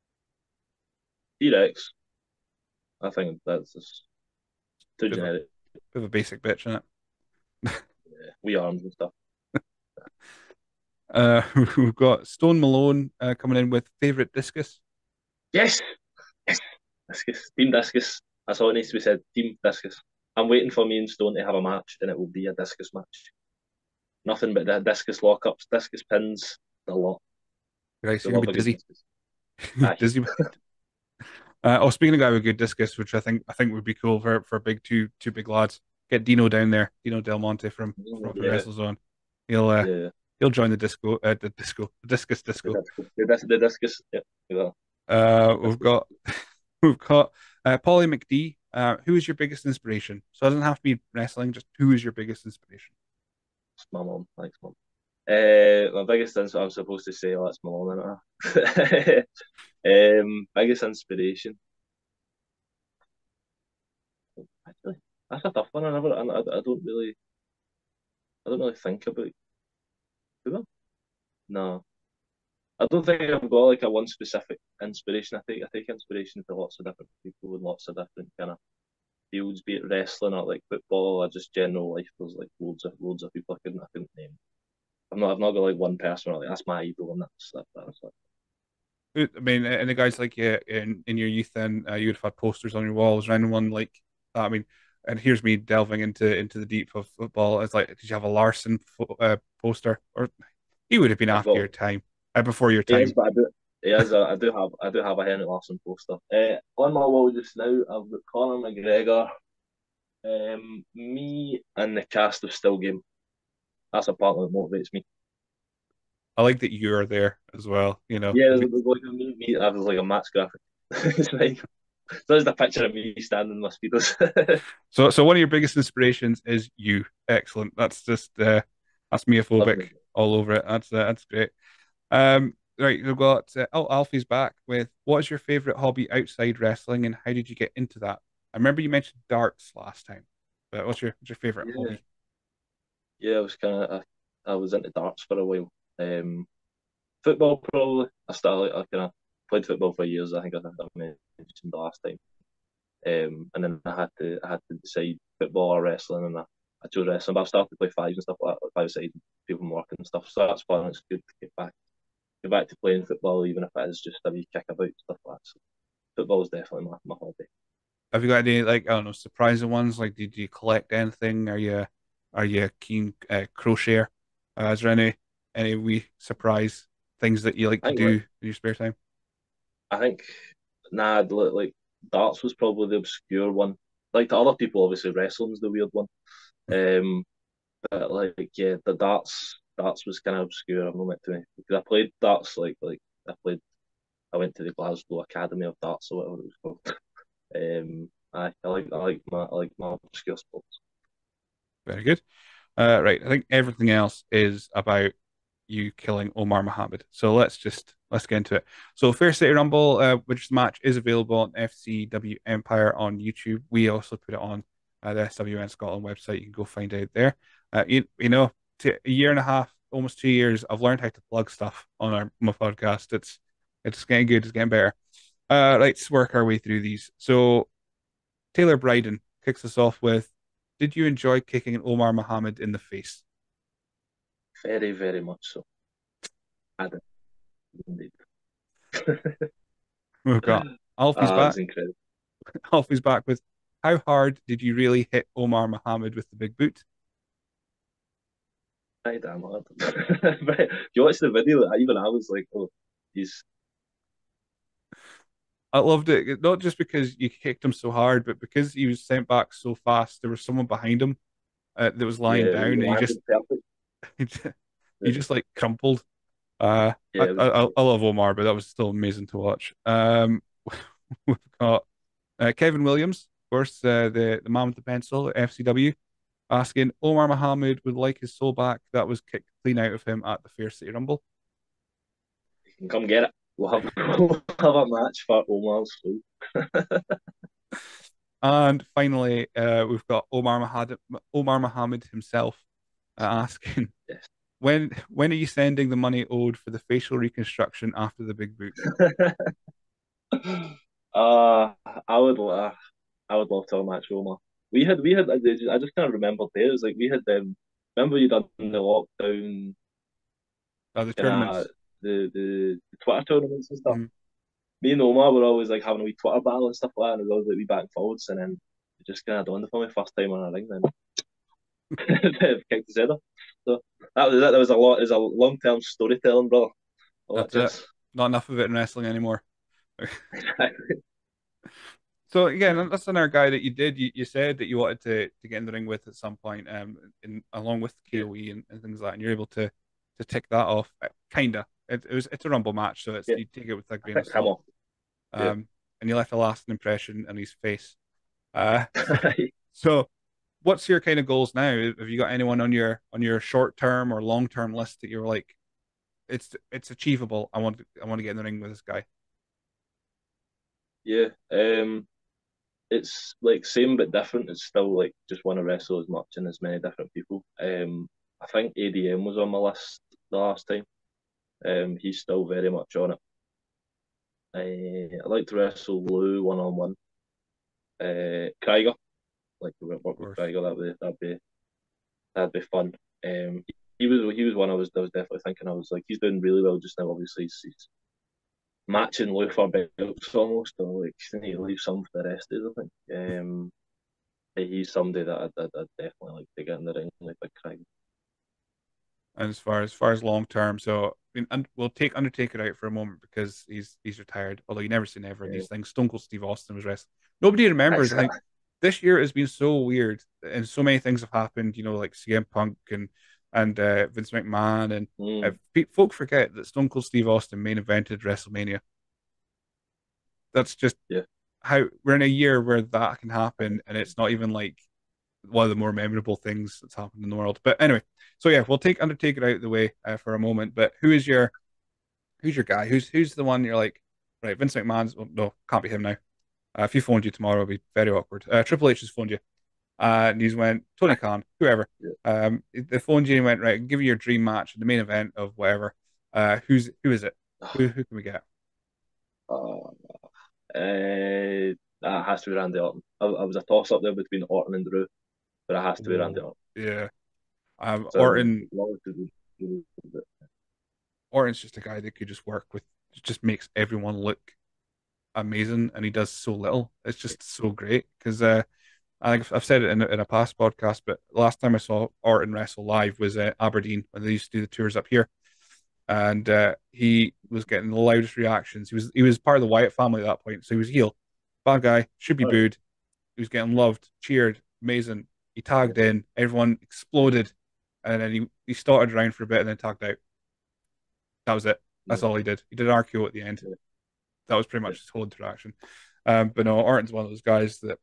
T-Rex. I think that's just too Bit of a generic. Bit of a basic bitch, isn't it? Yeah, we arms and stuff. Uh, we've got Stone Malone uh, coming in with favorite discus. Yes, yes, discus, team discus. That's all it needs to be said. Team discus. I'm waiting for me and Stone to have a match, and it will be a discus match. Nothing but the discus lockups, discus pins, the lot. Right, so We you're gonna love be a good dizzy, discus. Aye. dizzy. Uh, oh, speaking of guy with good discus, which I think I think would be cool for for big two two big lads. Get Dino down there, Dino Del Monte from from up at Yeah, WrestleZone. He'll uh, yeah. he'll join the disco, uh, the disco, the discus The disco. discus, the, dis- the discus. Yeah, yeah, Uh, we've discus. got we've got uh, Paulie McD. Uh, who is your biggest inspiration? So it doesn't have to be wrestling. Just who is your biggest inspiration? It's my mom. Thanks, mom. Uh, my biggest ins I'm supposed to say, oh, that's my mom, innit? um, biggest inspiration. Actually, that's a tough one. I never, I, I don't really, I don't really think about. Do I? No, I don't think I've got like a one specific inspiration. I think I take inspiration from lots of different people and lots of different kind of fields, be it wrestling or like football or just general life. There's like loads of loads of people I couldn't I couldn't name. I'm not I've not got like one person or like that's my idol and that's that, that's like I mean, and the guys like you in in your youth, then uh, you would have had posters on your walls. Is there anyone like that? I mean, and here's me delving into into the deep of football. It's like, did you have a Larson fo uh, poster, or he would have been I've after got your time, uh, before your he is, time? but I do he is a, I do have I do have a Henry Larsson poster. Uh, on my wall just now I've got Conor McGregor, um, me and the cast of Still Game. That's a part that motivates me. I like that you're there as well. You know, Yeah, it there's, makes there's like a me, me I was like a match graphic. It's like so there's a picture of me standing in my speedos. so. So one of your biggest inspirations is you. Excellent. That's just uh, that's meophobic Lovely. all over it. That's uh, that's great. Um, right, we've got uh, oh, Alfie's back with what is your favorite hobby outside wrestling and how did you get into that? I remember you mentioned darts last time, but what's your what's your favorite Yeah, hobby? yeah, I was kind of I, I was into darts for a while. Um, football probably. I started I kind of played football for years. I think I, I mentioned the last time. Um, and then I had to I had to decide football or wrestling, and I, I chose wrestling. But I've started to play fives and stuff like that, like five side people from work and stuff. So that's fun. It's good to get back get back to playing football, even if it is just a wee kick about stuff like that. So football is definitely my, my hobby. Have you got any like I don't know surprising ones? Like, did you collect anything? Are you are you a keen uh, crocheter? Uh, is there any any wee surprise things that you like I to think like do in your spare time? I think nah, like darts was probably the obscure one. Like to other people, obviously wrestling's the weird one. Um, but like yeah, the darts darts was kind of obscure. I've not meant to because I played darts like like I played. I went to the Glasgow Academy of Darts or whatever it was called. Um, I, I like I like my I like my obscure sports. Very good. Uh, right, I think everything else is about you killing Omar Mohammed. So let's just let's get into it. So Fair City Rumble, uh, which match is available on F C W Empire on YouTube. We also put it on uh, the S W N Scotland website. You can go find out there. Uh, you, you know, t a year and a half, almost two years, I've learned how to plug stuff on our my podcast. It's it's getting good. It's getting better. Uh, let's work our way through these. So Taylor Bryden kicks us off with, did you enjoy kicking Omar Mohammed in the face? Very very much so. I did indeed. We've got Alfie's Ah, it back. was incredible. Alfie's back with, how hard did you really hit Omar Mohammed with the big boot? Right, damn hard. But if you watch the video, even I was like, oh, he's I loved it, not just because you kicked him so hard, but because he was sent back so fast. There was someone behind him uh, that was lying yeah, down, he and he just landed perfect. he just, he just like crumpled. Uh, I, Yeah, it was I great. I love Omar, but that was still amazing to watch. Um, we've got uh, Kevin Williams, of course, uh, the the man with the pencil at F C W, asking Omar Mohammed would like his soul back that was kicked clean out of him at the Fair City Rumble. You can come get it. We'll have we'll have a match for Omar's food. And finally, uh, we've got Omar Mohammed, Omar Mohammed himself uh, asking, Yes. when when are you sending the money owed for the facial reconstruction after the big boot? uh, I would uh, I would love to have a match with Omar. we had we had I just, I just kind of remembered there. It was like we had um, remember you done the lockdown, Uh, the kind of tournaments. the, the the Twitter tournaments and stuff. Mhm. Me and Omar were always like having a wee Twitter battle and stuff like that, and it was always like wee back and forwards, and then it just kind of dawned upon me first time on a ring, then kicked his head off. So that was it. That was a lot. Is a long term storytelling, brother. All that That's it. just Not enough of it in wrestling anymore. So again, that's another guy that you did. You, you said that you wanted to to get in the ring with at some point, um, in along with yeah, K O E and, and things like that, and you're able to to tick that off. Uh, kinda. It, it was it's a rumble match, so it's yeah. you take it with a I grain of picked him salt. off. Yeah. Um, and you left a lasting impression on his face. Uh, so so what's your kind of goals now? Have you got anyone on your on your short term or long term list that you're like, it's it's achievable? I want to I want to get in the ring with this guy. Yeah. Um. It's like same but different. It's still like just want to wrestle as much and as many different people. Um. I think A D M was on my list the last time. Um. He's still very much on it. Uh, I like to wrestle Lou one on one. Uh, Krieger, like to work Of with course. Krieger. That would that'd be that'd be fun. Um, he was he was one I was I was definitely thinking. I was like, he's doing really well just now. Obviously, he's, he's matching Lou for belts almost. Or like, he need to leave some for the rest of it, I think. Um, he's somebody that I'd, I'd, I'd definitely like to get in the ring like Big Craig. And as far as far as long term, so I mean, and we'll take Undertaker out for a moment because he's he's retired. Although you never say never in Yeah, these things. Stone Cold Steve Austin was wrestling. Nobody remembers. I think exactly. this year has been so weird, and so many things have happened. You know, like C M Punk and and uh, Vince McMahon, and uh, Mm, folk forget that Stone Cold Steve Austin main evented WrestleMania. That's just yeah, how we're in a year where that can happen, and it's not even like one of the more memorable things that's happened in the world. But anyway, so yeah, we'll take Undertaker out of the way uh, for a moment. But who is your who's your guy? Who's who's the one you're like, right? Vince McMahon's well, no, can't be him now. Uh, if he phoned you tomorrow, it'd be very awkward. Uh, Triple H has phoned you, uh, and he's went Tony Khan, whoever. yeah. Um, they phoned you and went right. Give you your dream match, the main event of whatever. Uh, who's who is it? Who who can we get? Uh, uh, that has to be Randy Orton. I, I was a toss up there between Orton and Drew, but it has to be Randy Oh, Orton. yeah. Um, So Orton as long as it- Orton's just a guy that could just work with, just makes everyone look amazing, and he does so little. It's just so great because uh, I think I've I've said it in a, in a past podcast, but last time I saw Orton wrestle live was uh, Aberdeen when they used to do the tours up here, and uh, he was getting the loudest reactions. He was he was part of the Wyatt family at that point, so he was heel, bad guy, should be all right, booed. He was getting loved, cheered, amazing. He yeah, tagged in, everyone exploded, and then he he started around for a bit and then tagged out. That was it. That's yeah, all he did. He did an R K O at the end. yeah, That was pretty yeah, much his whole interaction. Um, but no, Orton's one of those guys that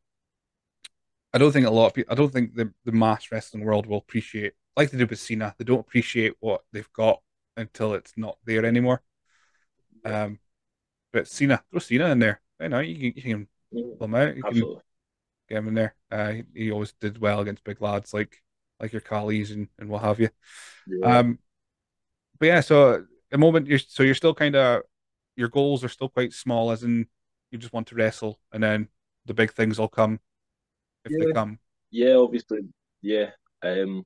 I don't think a lot of people, I don't think the, the mass wrestling world will appreciate, like they do with Cena, they don't appreciate what they've got until it's not there anymore. yeah. Um, but Cena, throw Cena in there. You know, you can, you can Mm, pull him out, you can absolutely. get him in there. Uh, he, he always did well against big lads like like your Khali's and, and what have you. Yeah, Um, but yeah, so the moment you're so you're still kind of your goals are still quite small, as in you just want to wrestle, and then the big things will come if they yeah, come. yeah. Obviously, yeah. Um,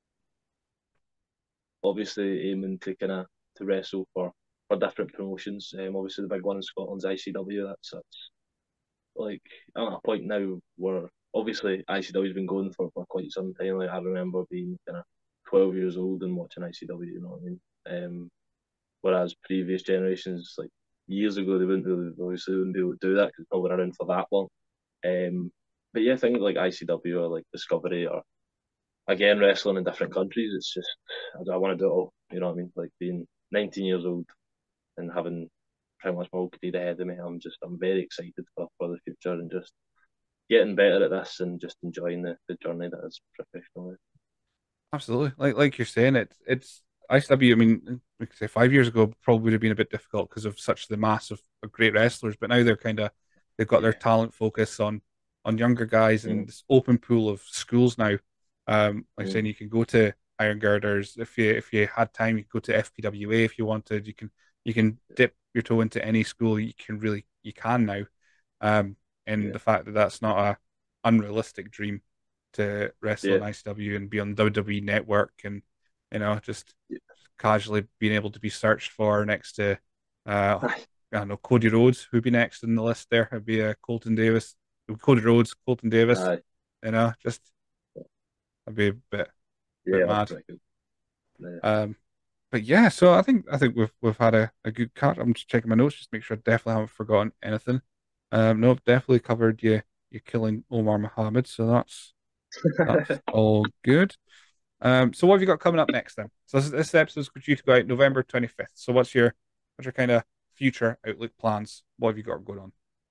obviously aiming to kind of to wrestle for for different promotions. Um, obviously the big one in Scotland's I C W. That's that's like I'm at a point now where obviously I C W's been going for, for quite some time. Like I remember being kind of twelve years old and watching I C W. You know what I mean? Um, whereas previous generations, like years ago, they wouldn't really obviously wouldn't be able to do that because it's not been around for that long. Um, but yeah, things like I C W or like Discovery or again wrestling in different countries. It's just I, I want to do it all. You know what I mean? Like being nineteen years old and having pretty much my whole career ahead of me. I'm just I'm very excited for, for the future and just getting better at this and just enjoying the, the journey that is professional. Absolutely. Like like you're saying, it's it's I S W. I mean, like I say five years ago probably would have been a bit difficult because of such the mass of, of great wrestlers, but now they're kind of they've got their Yeah. talent focus on on younger guys Mm, and this open pool of schools now. Um, like mm, saying you can go to Iron Girders if you if you had time, you could go to F P W A if you wanted. You can you can dip your toe into any school you can really you can now. Um, and yeah. the fact that that's not a unrealistic dream to wrestle yeah. in I C W and be on the W W E network, and you know just Yeah. casually being able to be searched for next to uh Aye, I don't know, Cody Rhodes who'd be next in the list there. It'd be uh, Colton Davis, Cody Rhodes, Colton Davis. aye, You know, just I'd be a bit bit yeah, that's mad. pretty good. Yeah. Um, but yeah, so I think I think we've we've had a, a good cut. I'm just checking my notes just to make sure I definitely haven't forgotten anything. Um, no, I've definitely covered you you killing Omar Muhammad, so that's that's all good. Um, so what have you got coming up next then? So this, this episode's due to go out November twenty-fifth. So what's your what's your kind of future outlook plans? What have you got going on?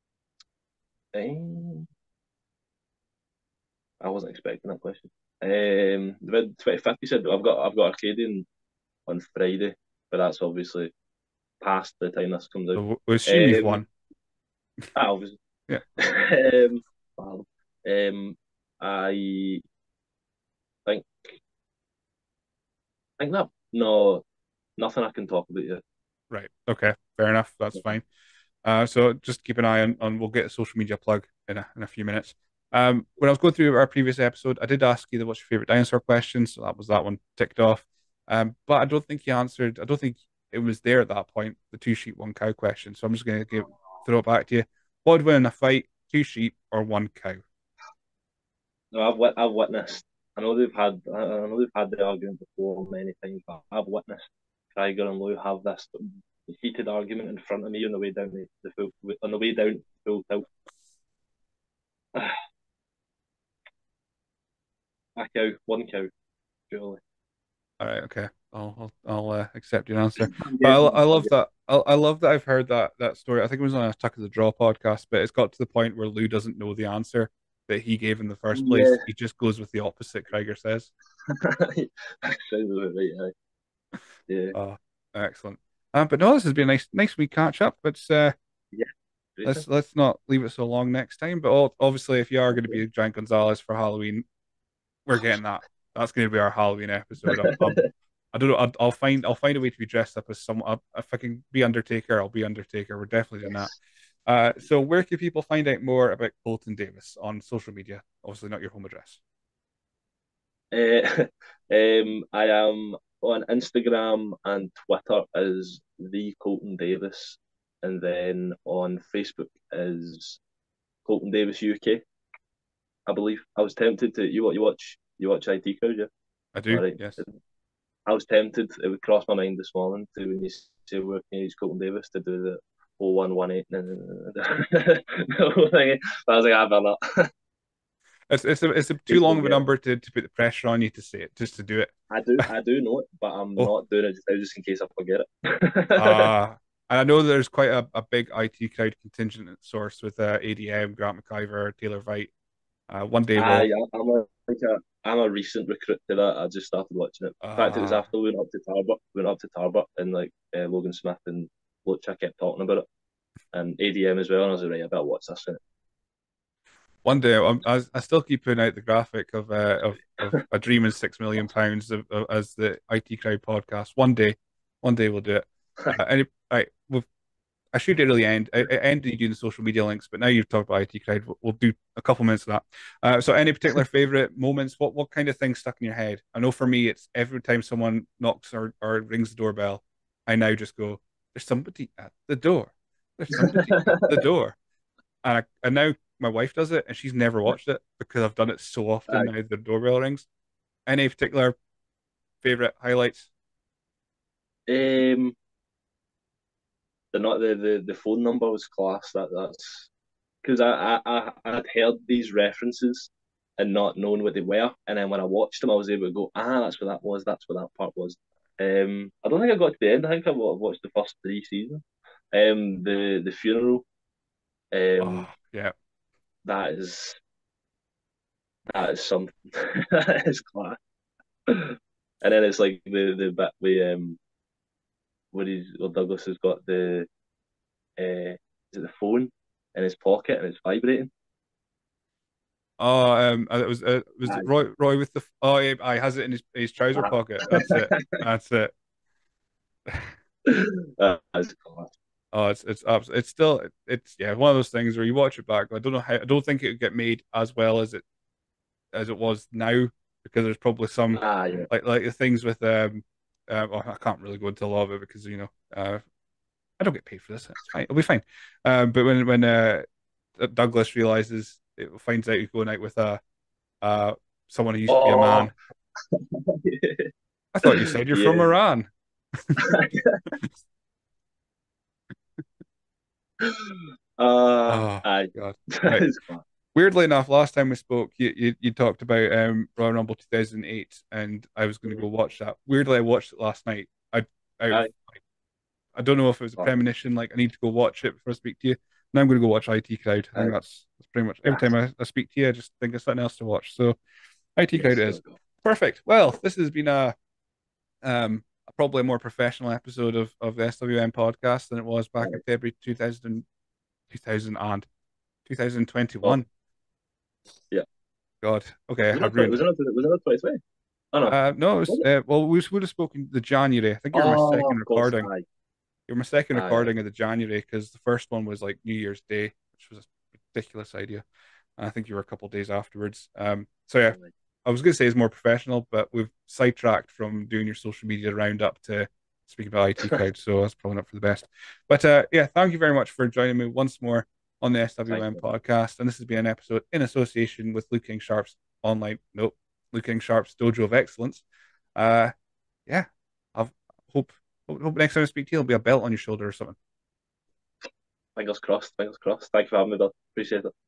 Um, I wasn't expecting that question. Um, the twenty-fifth, you said I've got I've got Arcadian on Friday, but that's obviously past the time this comes out. So we assume you've Um, won. I obviously. Yeah. um, well, um, I think think that no, nothing I can talk about yet. Right. Okay. Fair enough. That's fine. Uh, so just keep an eye on, on we'll get a social media plug in a, in a few minutes. Um, when I was going through our previous episode, I did ask you what's your favorite dinosaur question, so that was that one ticked off. Um, but I don't think you answered. I don't think it was there at that point. The two sheep, one cow question. So I'm just going to give throw it back to you. What would win in a fight? Two sheep or one cow? No, I've wit- I've witnessed. I know they've had I I know they've had the argument before many times, but I've witnessed Tiger and Lou have this heated argument in front of me on the way down the, the full on the way down full tilt. A cow, one cow, surely. All right, okay. I'll I'll, I'll uh, accept your answer. I'm But I, I guessing. I'm love guessing. that. I, I love that I've heard that that story. I think it was on a Tuck of the Draw podcast, but it's got to the point where Lou doesn't know the answer that he gave in the first Yeah, place. He just goes with the opposite Krieger says. that sounds about right. Aye. Yeah, Oh, excellent. Um, but no, this has been a nice nice wee catch up. But uh, yeah, Strachan. let's let's not leave it so long next time. But all, obviously, if you are going to Okay. be Giant Gonzalez for Halloween, we're getting that. That's going to be our Halloween episode. I'm, I'm I don't know. I'll, I'll find I'll find a way to be dressed up as some. uh, If I can be Undertaker, I'll be Undertaker. We're definitely doing that. Yes. Uh, so where can people find out more about Colton Davis on social media? Obviously, not your home address. Uh, um, I am on Instagram and Twitter as the Colton Davis, and then on Facebook as Colton Davis U K. I believe I was tempted to you. What you watch? You watch I T Crowd, yeah? I do. All right. Yes. I was tempted. It would cross my mind this morning to when you say we're going to use Colton Davis to do the oh one one eight and the whole thing. But I was like, I better not. It's it's a, it's a, too Please long of a forget it. number to, to put the pressure on you to say it, just to do it. I do, I do know it, but I'm Oh, not doing it just now, just in case I forget it. uh, and I know there's quite a, a big I T crowd contingent at source with uh, A D M, Grant McIver, Taylor Veit. Uh, one day I, we'll. I'm a, like a, I'm a recent recruit to that. I just started watching it. In fact, it was Uh, after we went up to Tarbert, we went up to Tarbert, and like uh, Logan Smith and Lucha kept talking about it, and A D M as well. And I was like, right, I better watch this. One day I'm, I, I still keep putting out the graphic of uh, of of a dream in six million pounds of, of, as the I T crowd podcast. One day, one day we'll do it. Uh, any right, we've I should really end. I, I ended doing the social media links, but now you've talked about I T Crowd. We'll, we'll do a couple minutes of that. Uh, so, any particular favorite moments? What what kind of things stuck in your head? I know for me, it's every time someone knocks or, or rings the doorbell, I now just go, "There's somebody at the door. There's somebody at the door." And I, and now my wife does it, and she's never watched it because I've done it so often Aye. now the doorbell rings. Any particular favorite highlights? Um, the not the, the the phone number was class. That that's because I, I I had heard these references and not knowing what they were, and then when I watched them, I was able to go, ah, that's what that was. That's what that part was. Um, I don't think I got to the end. I think I watched the first three seasons. Um, the the funeral. Um, Oh yeah. that is that is something. That is class. And then it's like the the bit where um where he's where Douglas has got the uh is it the phone in his pocket and it's vibrating. Oh, um, uh, it was uh, was it Aye. Roy Roy with the oh yeah, I has it in his his trouser pocket. That's it. That's it. That's class. Oh, it's it's abs- it's still it's yeah one of those things where you watch it back. I don't know how I don't think it would get made as well as it as it was now because there's probably some Ah, yeah. like like the things with um uh, well, I can't really go into a lot of it because you know uh I don't get paid for this. It's fine. It'll be fine. Um, but when when uh Douglas realizes it finds out he's going out with a uh someone who used to be a Oh, man. I thought you said you're from yeah. Iran. Uh, Oh aye. God. That Right. is class. Weirdly enough, last time we spoke, you you, you talked about um Royal Rumble two thousand eight, and I was going to Mhm. go watch that. Weirdly, I watched it last night. I out of Aye. I don't know if it was a Oh, premonition, like I need to go watch it before I speak to you. Now I'm going to go watch I T Crowd. I think aye. that's that's pretty much every time Yes. I, I speak to you, I just think of something else to watch. So I T Crowd Yes, it there we is. go. Perfect. Well, this has been a um a probably a more professional episode of, of the S W N podcast than it was back in Aye. February two thousand, two thousand and Oh, twenty twenty-one. yeah. God. Okay, Was it I've not, tw- ruined was it. it not, was it not twenty twenty? Oh, no. Uh, no, it was, Was it? uh, well, we would have spoken the January. I think you were my Oh, second of course. recording. Aye. You were my second Aye, aye. recording of the January because the first one was like New Year's Day, which was a ridiculous idea. And I think you were a couple of days afterwards. Um, so yeah, Aye. I was going to say it's more professional, but we've sidetracked from doing your social media roundup to speaking about I T crowd. So that's probably not for the best. But uh, yeah, thank you very much for joining me once more on the Thank S W M you. podcast. And this has been an episode in association with Luke King Sharp's online, nope, Luke King Sharp's Dojo of Excellence. Uh, yeah, I've hope, hope hope next time I speak to you, there'll be a belt on your shoulder or something. Fingers crossed. Fingers crossed. Thank you for having me, Bill. Appreciate it.